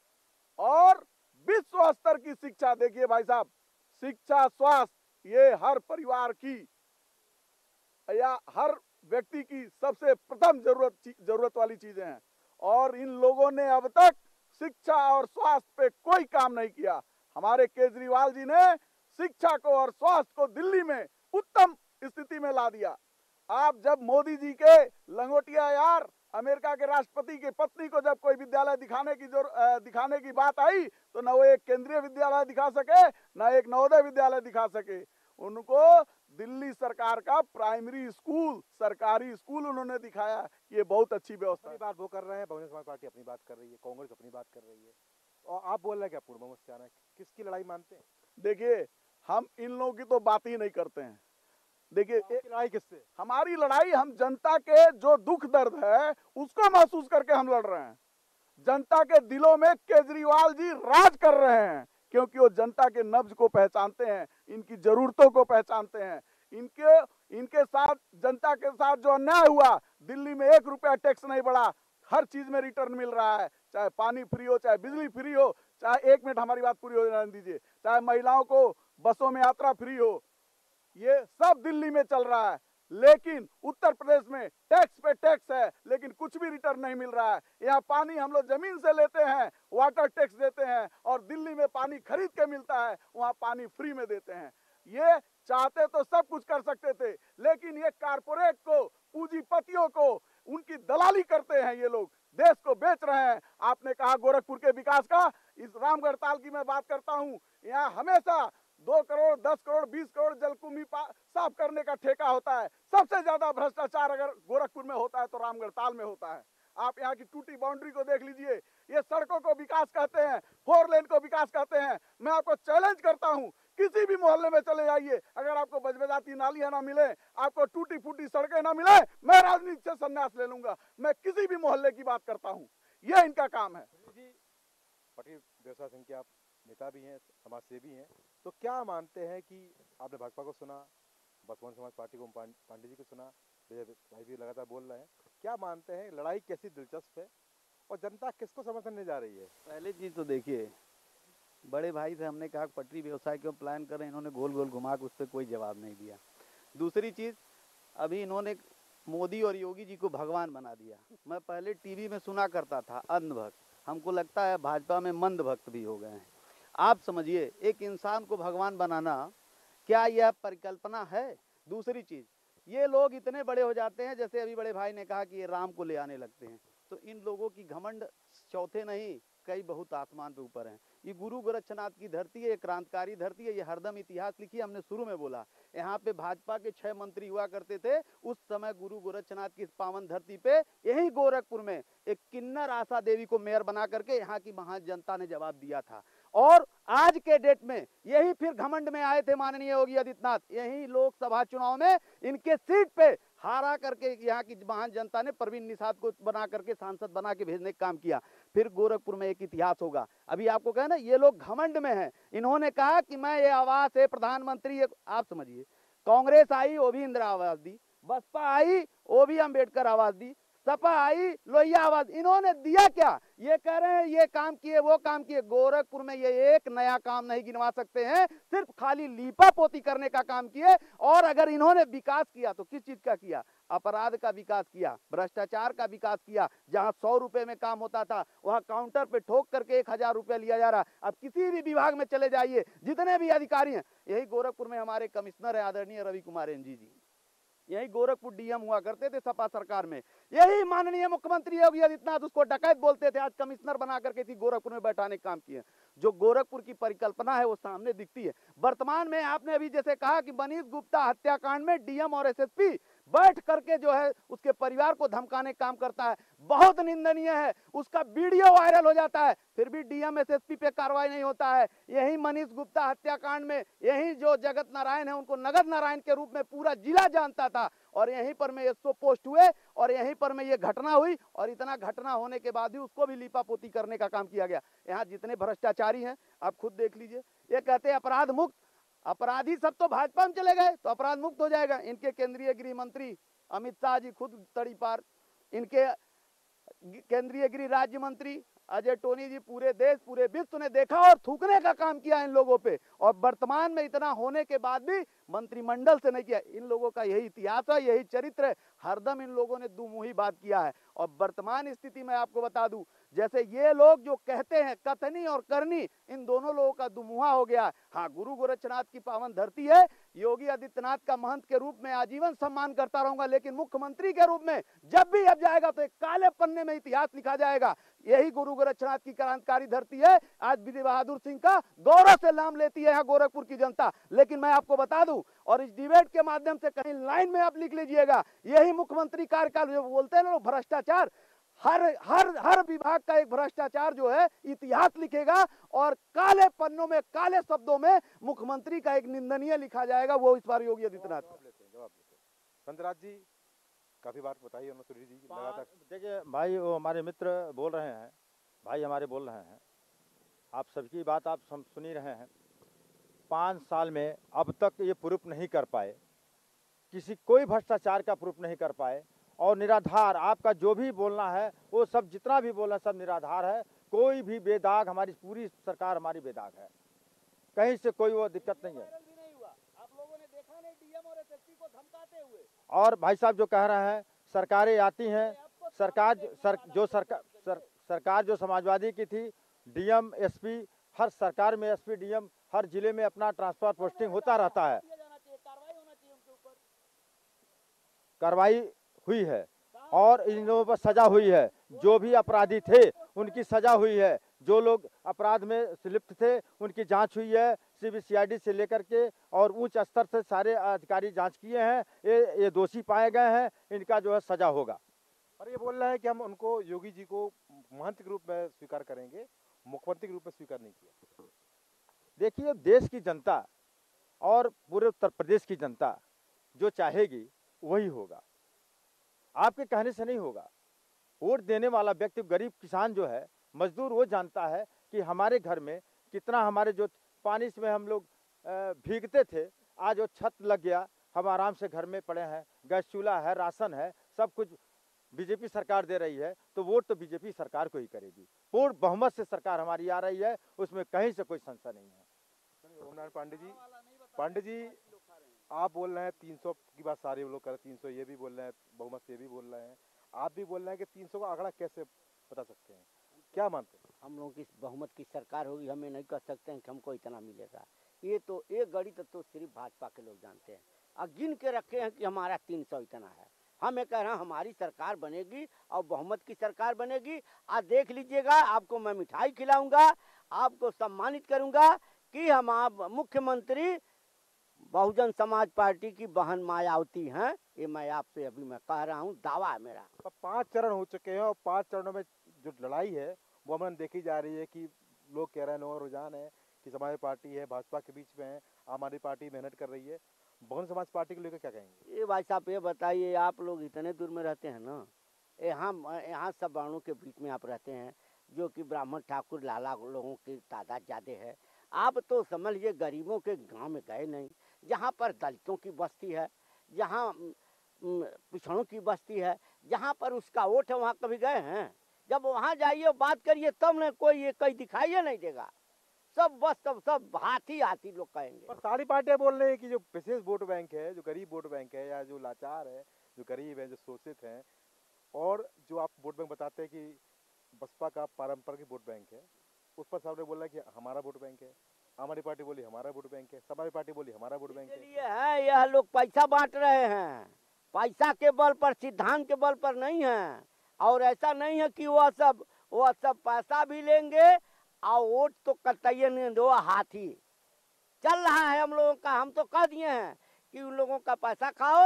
और विश्व स्तर की शिक्षा देखिए भाई साहब, शिक्षा, स्वास्थ्य, ये हर परिवार की या हर व्यक्ति की सबसे प्रथम जरूरत वाली चीजें हैं। और इन लोगों ने अब तक शिक्षा और स्वास्थ्य पे कोई काम नहीं किया। हमारे केजरीवाल जी ने शिक्षा को और स्वास्थ्य को दिल्ली में उत्तम स्थिति में ला दिया। आप जब मोदी जी के लंगोटिया यार अमेरिका के राष्ट्रपति की पत्नी को जब कोई विद्यालय दिखाने की बात आई तो न वो एक केंद्रीय विद्यालय दिखा सके, न एक नवोदय विद्यालय दिखा सके। उनको दिल्ली सरकार का प्राइमरी स्कूल, सरकारी स्कूल उन्होंने दिखाया। ये बहुत अच्छी व्यवस्था है। बात वो कर रहे हैं, बहुजन समाज पार्टी अपनी बात कर रही है, कांग्रेस अपनी बात कर रही है, और आप बोल रहे हैं क्या पूर्ण बहुमत से आना है? किसकी लड़ाई मानते हैं? देखिए, हम इन लोगों की तो बात ही नहीं करते हैं। देखिए, लड़ाई किससे? हमारी लड़ाई हम जनता के जो दुख दर्द है उसको महसूस करके हम लड़ रहे हैं। जनता के दिलों में केजरीवाल जी राज कर रहे हैं क्योंकि वो जनता के नब्ज को पहचानते हैं, इनकी जरूरतों को पहचानते हैं। इनके साथ, जनता के साथ जो अन्याय हुआ, दिल्ली में 1 रुपया टैक्स नहीं बढ़ा, हर चीज में रिटर्न मिल रहा है, चाहे पानी फ्री हो, चाहे बिजली फ्री हो, चाहे 1 मिनट हमारी बात पूरी हो जाने दीजिए, चाहे महिलाओं को बसों में यात्रा फ्री हो, ये सब दिल्ली में चल रहा है। लेकिन उत्तर प्रदेश में टैक्स पे टैक्स है लेकिन कुछ भी रिटर्न नहीं मिल रहा है। यहाँ पानी हम लोग जमीन से लेते हैं, वाटर टैक्स देते हैं, और दिल्ली में पानी खरीद के मिलता है, वहाँ पानी फ्री में देते हैं। ये चाहते तो सब कुछ कर सकते थे, लेकिन ये कारपोरेट को, पूंजीपतियों को, उनकी दलाली करते हैं। ये लोग देश को बेच रहे हैं। आपने कहा गोरखपुर के विकास का, इस रामगढ़ ताल की मैं बात करता हूँ, यहाँ हमेशा 2 करोड़, 10 करोड़, 20 करोड़ जलकुंभी साफ करने का ठेका होता है। सबसे ज्यादा भ्रष्टाचार अगर गोरखपुर में होता है तो रामगढ़ ताल में होता है। आप यहाँ की टूटी बाउंड्री को देख लीजिए। ये सड़कों को विकास कहते हैं, 4 लेन को विकास कहते हैं। मैं आपको चैलेंज करता हूँ, किसी भी मोहल्ले में चले जाइए, अगर आपको बजबजाती नालियां ना मिले, आपको टूटी फूटी सड़कें ना मिले, मैं राजनीति से संन्यास ले लूंगा। मैं किसी भी मोहल्ले की बात करता हूँ, ये इनका काम है। पटेल देवसा सिंह के आप नेता भी हैं, समाज सेवी हैं, तो क्या मानते हैं कि आपने भाजपा को सुना, बहुजन समाज पार्टी को, पांडे जी को सुना, भाई भी लगातार बोल रहे हैं, क्या मानते हैं लड़ाई कैसी दिलचस्प है और जनता किसको समर्थन नहीं जा रही है? पहले चीज़ तो देखिए, बड़े भाई से हमने कहा पटरी व्यवसाय क्यों प्लान करें, इन्होंने गोल गोल घुमा के उस पर कोई जवाब नहीं दिया। दूसरी चीज़, अभी इन्होंने मोदी और योगी जी को भगवान बना दिया। मैं पहले टीवी में सुना करता था अंधभक्त, हमको लगता है भाजपा में मंद भक्त भी हो गए हैं। आप समझिए, एक इंसान को भगवान बनाना क्या यह परिकल्पना है? दूसरी चीज़, ये लोग इतने बड़े हो जाते हैं, जैसे अभी बड़े भाई ने कहा कि ये राम को ले आने लगते हैं, तो इन लोगों की घमंड चौथे नहीं, कई बहुत आसमान पे ऊपर हैं। ये गुरु गोरक्षनाथ की धरती है, ये क्रांतिकारी धरती है, ये हरदम इतिहास लिखी। हमने शुरू में बोला, यहाँ पे भाजपा के 6 मंत्री हुआ करते थे। उस समय गुरु गोरक्षनाथ की इस पावन धरती पे, यही गोरखपुर में एक किन्नर आशा देवी को मेयर बना करके यहाँ की महान जनता ने जवाब दिया था। और आज के डेट में यही फिर घमंड में आए थे माननीय योगी आदित्यनाथ, यही लोकसभा चुनाव में इनके सीट पे हारा करके यहाँ की महान जनता ने परवीन निषाद को बना करके सांसद बना के भेजने का काम किया। फिर गोरखपुर में एक इतिहास होगा। अभी आपको कहा ना, ये लोग घमंड में हैं। इन्होंने कहा कि मैं ये आवास है, प्रधानमंत्री, आप समझिए, कांग्रेस आई वो भी इंदिरा आवास दी, बसपा आई वो भी अम्बेडकर आवास दी, सपा आई लोहिया आवास, इन्होंने दिया क्या? ये कह रहे हैं ये काम किए, वो काम किए। गोरखपुर में ये एक नया काम नहीं गिनवा सकते हैं, सिर्फ खाली लीपा पोती करने का काम किए। और अगर इन्होंने विकास किया तो किस चीज का किया? अपराध का विकास किया, भ्रष्टाचार का विकास किया। जहां 100 रुपए में काम होता था, वहां काउंटर पे ठोक करके 1000 रुपया लिया जा रहा। अब किसी भी विभाग में चले जाइए, जितने भी अधिकारी हैं, यही गोरखपुर में हमारे कमिश्नर है आदरणीय रवि कुमार एनजी जी, यही गोरखपुर डीएम हुआ करते थे सपा सरकार में। यही माननीय मुख्यमंत्री योगी आदित्यनाथ, उसको डकैत बोलते थे, आज कमिश्नर बना करके थी गोरखपुर में बैठाने का काम किए। जो गोरखपुर की परिकल्पना है वो सामने दिखती है। वर्तमान में आपने अभी जैसे कहा कि मनीष गुप्ता हत्याकांड में डीएम और एसएसपी बैठ करके जो है उसके परिवार को धमकाने का काम करता है, बहुत निंदनीय है। उसका वीडियो वायरल हो जाता है, फिर भी डीएम एसएसपी पे कार्रवाई नहीं होता है। यही मनीष गुप्ता हत्याकांड में यही जो जगत नारायण है, उनको नगद नारायण के रूप में पूरा जिला जानता था, और यहीं पर में 100 पोस्ट हुए और यहीं पर में ये घटना हुई, और इतना घटना होने के बाद भी उसको भी लीपापोती करने का काम किया गया। यहाँ जितने भ्रष्टाचारी हैं आप खुद देख लीजिए। ये कहते हैं अपराध मुक्त, अपराधी सब तो भाजपा में चले गए तो अपराध मुक्त हो जाएगा। इनके केंद्रीय गृह मंत्री अमित शाह जी खुद तड़ी पार, इनके केंद्रीय गृह राज्य मंत्री अजय टोनी जी पूरे देश पूरे विश्व ने देखा और थूकने का काम किया इन लोगों पे, और वर्तमान में इतना होने के बाद भी मंत्रिमंडल से नहीं किया। इन लोगों का यही इतिहास है, यही चरित्र है, हरदम इन लोगों ने दुमुही बात किया है। और वर्तमान स्थिति में आपको बता दूं, जैसे ये लोग जो कहते हैं कथनी और करनी, इन दोनों लोगों का दुमुहा हो गया। हाँ, गुरु गोरक्षनाथ की पावन धरती है, योगी आदित्यनाथ का महंत के रूप में आजीवन सम्मान करता रहूंगा, लेकिन मुख्यमंत्री के रूप में जब भी अब जाएगा तो एक काले पन्ने में इतिहास लिखा जाएगा। यही गुरु गोरक्षनाथ की क्रांतिकारी धरती है। आज विजय बहादुर सिंह का गौरव से नाम लेती है यहाँ गोरखपुर की जनता। लेकिन मैं आपको बता दूं, और इस डिबेट के माध्यम से कहीं लाइन में आप लिख लीजिएगा, यही मुख्यमंत्री कार्यकाल जो बोलते हैं ना लोग भ्रष्टाचार, हर विभाग का एक भ्रष्टाचार जो है इतिहास लिखेगा, और काले पन्नों में काले शब्दों में मुख्यमंत्री का एक निंदनीय लिखा जाएगा, वो इस बार योगी आदित्यनाथ। संतराज जी काफी बात बताई उन्होंने, सुधीर जी लगातार। देखिए भाई, वो हमारे मित्र बोल रहे हैं, भाई हमारे बोल रहे हैं, आप सबकी बात आप सुन ही रहे हैं। 5 साल में अब तक ये प्रूफ नहीं कर पाए, कोई भ्रष्टाचार का प्रूफ नहीं कर पाए, और निराधार आपका जो भी बोलना है वो सब जितना भी बोलना सब निराधार है। कोई भी बेदाग, हमारी पूरी सरकार हमारी बेदाग है, कहीं से कोई वो दिक्कत नहीं है। आप लोगों ने देखा नहीं डीएम और एसएसपी को धमकाते हुए। और भाई साहब जो कह रहे हैं सरकारें आती हैं, सरकार जो समाजवादी की थी, डीएम एसपी, हर सरकार में एसपी डीएम हर जिले में अपना ट्रांसफर पोस्टिंग होता रहता है, कार्रवाई हुई है और इन लोगों पर सजा हुई है। जो भी अपराधी थे उनकी सजा हुई है, जो लोग अपराध में लिप्त थे उनकी जांच हुई है, सीबीसीआईडी से लेकर के और उच्च स्तर से सारे अधिकारी जांच किए हैं। ये दोषी पाए गए हैं, इनका जो है सजा होगा। और ये बोल रहा है कि हम उनको, योगी जी को महंत के रूप में स्वीकार करेंगे, मुख्यमंत्री के रूप में स्वीकार नहीं किया। देखिए, देश की जनता और पूरे उत्तर प्रदेश की जनता जो चाहेगी वही होगा, आपके कहने से नहीं होगा। वोट देने वाला व्यक्ति, गरीब किसान जो है, मजदूर, वो जानता है कि हमारे घर में कितना, हमारे जो पानी में हम लोग भीगते थे, आज वो छत लग गया, हम आराम से घर में पड़े हैं, गैस चूल्हा है, राशन है, सब कुछ बीजेपी सरकार दे रही है, तो वोट तो बीजेपी सरकार को ही करेगी। पूर्ण बहुमत से सरकार हमारी आ रही है, उसमें कहीं से कोई संशय नहीं है। ओमनारायण पांडे जी आप बोल रहे हैं 300 की बात सारे लोग कर रहे हैं, 300 ये भी बोल रहे हैं, बहुमत से ये भी बोल रहे हैं, आप भी बोल रहे हैं कि 300 का आंकड़ा कैसे बता सकते हैं, क्या मानते हैं? हम लोगों की बहुमत की सरकार होगी, हमें नहीं कह सकते हैं कि हमको इतना मिलेगा। ये तो एक गणित तो सिर्फ भाजपा के लोग जानते हैं, और गिन के रखे हैं कि हमारा 300 इतना है। हम ये कह रहे हैं हमारी सरकार बनेगी और बहुमत की सरकार बनेगी। आज देख लीजिएगा, आपको मैं मिठाई खिलाऊंगा, आपको सम्मानित करूंगा कि हम आप मुख्यमंत्री बहुजन समाज पार्टी की बहन मायावती हैं। ये मैं आपसे अभी मैं कह रहा हूँ, दावा है मेरा। 5 चरण हो चुके हैं और 5 चरणों में जो लड़ाई है वो हमें देखी जा रही है कि लोग कह रहे हैं, लोगों का रुझान है कि समाजवादी पार्टी है भाजपा के बीच में है, आम आदमी पार्टी मेहनत कर रही है। बहुजन समाज पार्टी को लेकर क्या कहेंगे? ये भाई साहब ये बताइए, आप लोग इतने दूर में रहते हैं ना, यहाँ सब वर्णों के बीच में आप रहते हैं, जो कि ब्राह्मण ठाकुर लाला लोगों की तादाद ज़्यादा है। आप तो समझ लीजिए गरीबों के गांव में गए नहीं, जहाँ पर दलितों की बस्ती है, जहाँ पिछड़ों की बस्ती है, जहाँ पर उसका वोट है, वहाँ कभी गए हैं? जब वहाँ जाइए बात करिए तब न कोई ये कहीं दिखाई नहीं देगा, सब बस सब हाथी लोग कहेंगे। पर सारी पार्टियां बोल रही है कि जो विशेष वोट बैंक है, जो गरीब वोट बैंक है, या जो लाचार है, जो गरीब है, जो शोषित हैं, और जो आप वोट बैंक बताते हैं कि बसपा का पारंपरिक वोट बैंक है, उस पर सामने बोल रहा है कि हमारा वोट बैंक है। आम आदमी पार्टी बोली हमारा वोट बैंक है, समाजवादी पार्टी बोली हमारा वोट बैंक है। यह लोग पैसा बांट रहे हैं, पैसा के बल पर, सिद्धांत के बल पर नहीं है। और ऐसा नहीं है कि वह सब पैसा भी लेंगे और वोट तो कतई नहीं दो, हाथी चल रहा है हम लोगों का। हम तो कह दिए हैं कि उन लोगों का पैसा खाओ,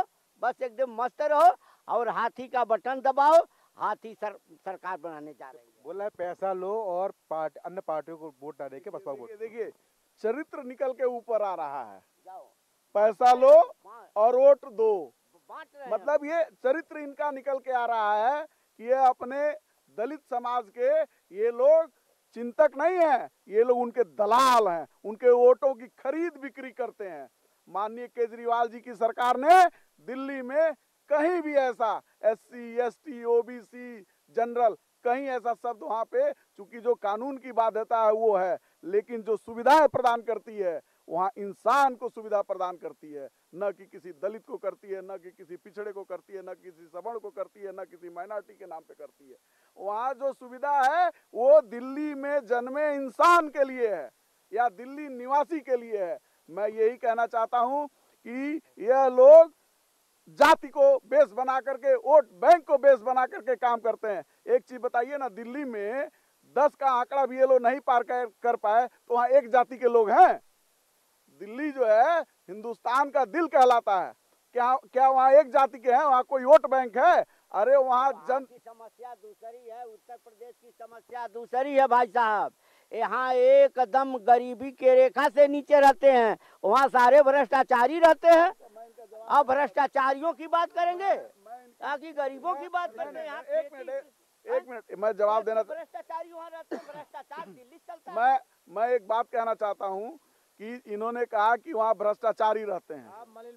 बस एकदम मस्त रहो और हाथी का बटन दबाओ, हाथी सरकार बनाने जा रही है। बोला है पैसा लो और अन्य पार्टियों को वोट ना देके बसपा वोट। देखिए चरित्र निकल के ऊपर आ रहा है, जाओ पैसा लो और वोट दो, बांट रहे हैं। मतलब ये चरित्र इनका निकल के आ रहा है कि ये अपने दलित समाज के ये लोग चिंतक नहीं है, ये लोग उनके दलाल हैं, उनके वोटों की खरीद बिक्री करते हैं। माननीय केजरीवाल जी की सरकार ने दिल्ली में कहीं भी ऐसा SC ST OBC जनरल कहीं ऐसा शब्द वहाँ पे, चूंकि जो कानून की बाध्यता है वो है, लेकिन जो सुविधाएं प्रदान करती है वहाँ इंसान को सुविधा प्रदान करती है, न कि किसी दलित को करती है, न कि किसी पिछड़े को करती है, न किसी सवर्ण को करती है, न किसी माइनॉरिटी के नाम पे करती है। वहाँ जो सुविधा है वो दिल्ली में जन्मे इंसान के लिए है या दिल्ली निवासी के लिए है। मैं यही कहना चाहता हूँ कि यह लोग जाति को बेस बना करके, वोट बैंक को बेस बना करके काम करते हैं। एक चीज बताइए ना, दिल्ली में 10 का आंकड़ा भी ये लोग नहीं पार कर पाए तो वहाँ एक जाति के लोग हैं। दिल्ली जो है हिंदुस्तान का दिल कहलाता है, क्या वहाँ एक जाति के हैं? वहाँ कोई वोट बैंक है? अरे वहाँ की समस्या दूसरी है, उत्तर प्रदेश की समस्या दूसरी है भाई साहब। यहाँ एकदम गरीबी के रेखा से नीचे रहते हैं, वहाँ सारे भ्रष्टाचारी रहते हैं। अब भ्रष्टाचारियों की बात करेंगे ताकि गरीबों की बात करते हैं। यहाँ एक मिनट मैं जवाब देना, भ्रष्टाचारी वहाँ रहते हैं, भ्रष्टाचार दिल्ली चलता है। मैं एक बात कहना चाहता हूँ कि इन्होंने कहा कि वहाँ भ्रष्टाचारी रहते हैं।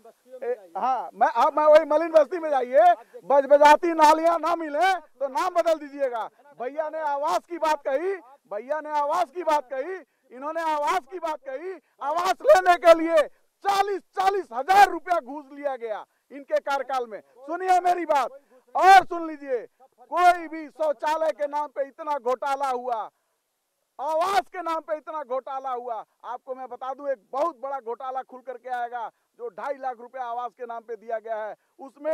हाँ, मैं वही मलिन बस्ती में जाइए, बजबजाती नालियां ना मिले तो नाम बदल दीजिएगा। भैया ने आवास की बात कही, भैया ने आवास की बात कही, इन्होंने आवास की बात कही। आवास लेने के लिए 40-40 हजार रुपया घूस लिया गया इनके कार्यकाल में। सुनिए मेरी बात और सुन लीजिए, कोई भी शौचालय के नाम पे इतना घोटाला हुआ, आवास के नाम पे इतना घोटाला हुआ। आपको मैं बता दूं, एक बहुत बड़ा घोटाला खुल करके आएगा जो 2.5 लाख रुपया आवास के नाम पे दिया गया है।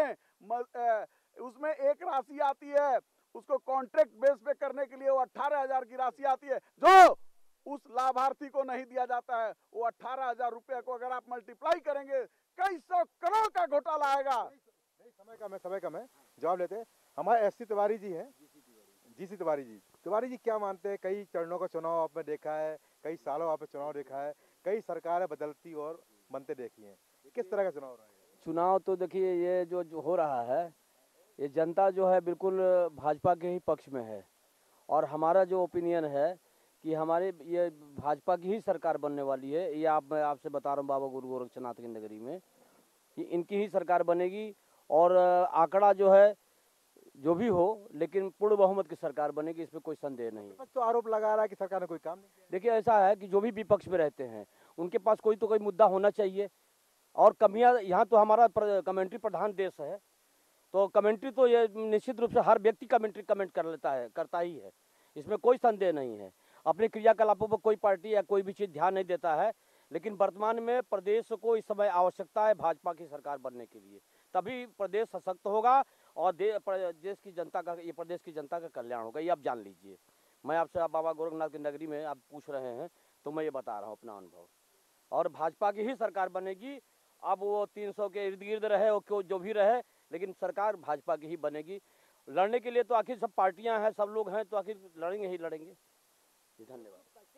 उसमें एक राशि आती है, उसको कॉन्ट्रैक्ट बेस पे करने के लिए वो 18,000 की राशि आती है, जो उस लाभार्थी को नहीं दिया जाता है। वो 18,000 रुपये को अगर आप मल्टीप्लाई करेंगे, कई सौ करोड़ का घोटाला आएगा। समय कम है, जवाब लेते हैं। हमारे SC तिवारी जी हैं, GC तिवारी जी। तिवारी जी क्या मानते हैं, कई चरणों का चुनाव आपने देखा है, कई सालों आपने चुनाव देखा है, कई सरकारें बदलती और बनते देखी हैं, किस तरह का चुनाव रहा है? चुनाव तो देखिए ये जो हो रहा है, ये जनता जो है बिल्कुल भाजपा के ही पक्ष में है। और हमारा जो ओपिनियन है कि हमारे ये भाजपा की ही सरकार बनने वाली है। ये मैं आपसे बता रहा हूँ बाबा गुरु गोरक्षनाथ की नगरी में कि इनकी ही सरकार बनेगी। और आंकड़ा जो है जो भी हो, लेकिन पूर्ण बहुमत की सरकार बनेगी, इसमें कोई संदेह नहीं। तो आरोप लगा रहा है कि सरकार ने कोई काम नहीं किया। देखिए ऐसा है कि जो भी विपक्ष में रहते हैं उनके पास कोई तो कोई मुद्दा होना चाहिए। और कमियां, यहाँ तो हमारा कमेंट्री प्रधान देश है, तो कमेंट्री तो ये निश्चित रूप से हर व्यक्ति कमेंट कर लेता है, करता ही है, इसमें कोई संदेह नहीं है। अपने क्रियाकलापों पर कोई पार्टी या कोई भी चीज़ ध्यान नहीं देता है, लेकिन वर्तमान में प्रदेश को इस समय आवश्यकता है भाजपा की सरकार बनने के लिए, तभी प्रदेश सशक्त होगा और देश की जनता का, ये प्रदेश की जनता का कल्याण होगा। ये आप जान लीजिए। मैं आपसे बाबा गोरखनाथ की नगरी में आप पूछ रहे हैं तो मैं ये बता रहा हूँ अपना अनुभव, और भाजपा की ही सरकार बनेगी। अब वो 300 के इर्द गिर्द रहे, वो जो भी रहे, लेकिन सरकार भाजपा की ही बनेगी। लड़ने के लिए तो आखिर सब पार्टियां हैं, सब लोग हैं, तो आखिर लड़ेंगे ही लड़ेंगे। धन्यवाद।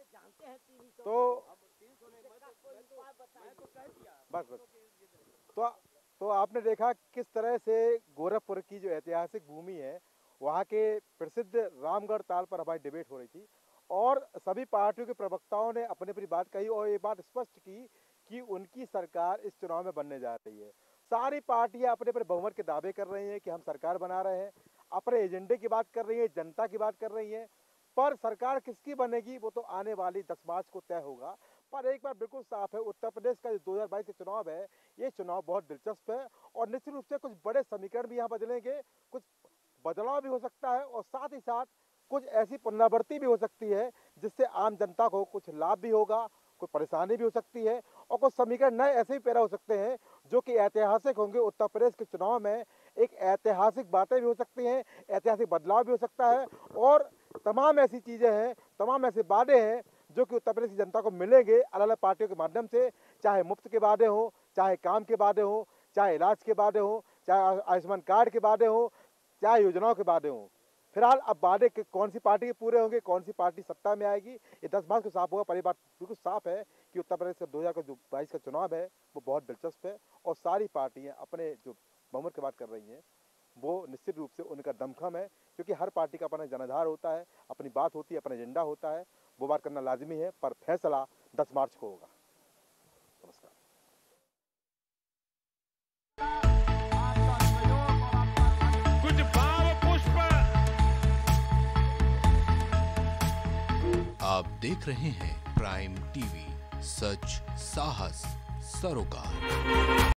तो आपने देखा किस तरह से गोरखपुर की जो ऐतिहासिक भूमि है, वहाँ के प्रसिद्ध रामगढ़ ताल पर हमारी डिबेट हो रही थी और सभी पार्टियों के प्रवक्ताओं ने अपनी अपनी बात कही और ये बात स्पष्ट की कि उनकी सरकार इस चुनाव में बनने जा रही है। सारी पार्टियां अपने अपने बहुमत के दावे कर रही हैं कि हम सरकार बना रहे हैं, अपने एजेंडे की बात कर रही है, जनता की बात कर रही है, पर सरकार किसकी बनेगी वो तो आने वाली 10 मार्च को तय होगा। पर एक बार बिल्कुल साफ है, उत्तर प्रदेश का जो 2022 का चुनाव है, ये चुनाव बहुत दिलचस्प है और निश्चित रूप से कुछ बड़े समीकरण भी यहाँ बदलेंगे, कुछ बदलाव भी हो सकता है और साथ ही साथ कुछ ऐसी पुनरावृत्ति भी हो सकती है जिससे आम जनता को कुछ लाभ भी होगा, कोई परेशानी भी हो सकती है और कुछ समीकरण नए ऐसे भी पैदा हो सकते हैं जो कि ऐतिहासिक होंगे। उत्तर प्रदेश के चुनाव में एक ऐतिहासिक बातें भी हो सकती हैं, ऐतिहासिक बदलाव भी हो सकता है और तमाम ऐसी चीज़ें हैं, तमाम ऐसे वादे हैं जो कि उत्तर प्रदेश की जनता को मिलेंगे अलग अलग पार्टियों के माध्यम से, चाहे मुफ्त के वादे हों, चाहे काम के वादे हों, चाहे इलाज के वादे हों, चाहे आयुष्मान कार्ड के वादे हों, चाहे योजनाओं के वादे हों। फिलहाल अब वादे कौन सी पार्टी के पूरे होंगे, कौन सी पार्टी सत्ता में आएगी, ये 10 मार्च को साफ होगा। पर ये बात बिल्कुल साफ है कि उत्तर प्रदेश का 2022 का चुनाव है वो बहुत दिलचस्प है और सारी पार्टियां अपने जो बहुमत की बात कर रही हैं वो निश्चित रूप से उनका दमखम है, क्योंकि हर पार्टी का अपना जनाधार होता है, अपनी बात होती है, अपना एजेंडा होता है, वो बात करना लाजमी है। पर फैसला 10 मार्च को होगा। नमस्कार। कुछ भाव पुष्प। आप देख रहे हैं प्राइम टीवी, सच साहस सरोकार।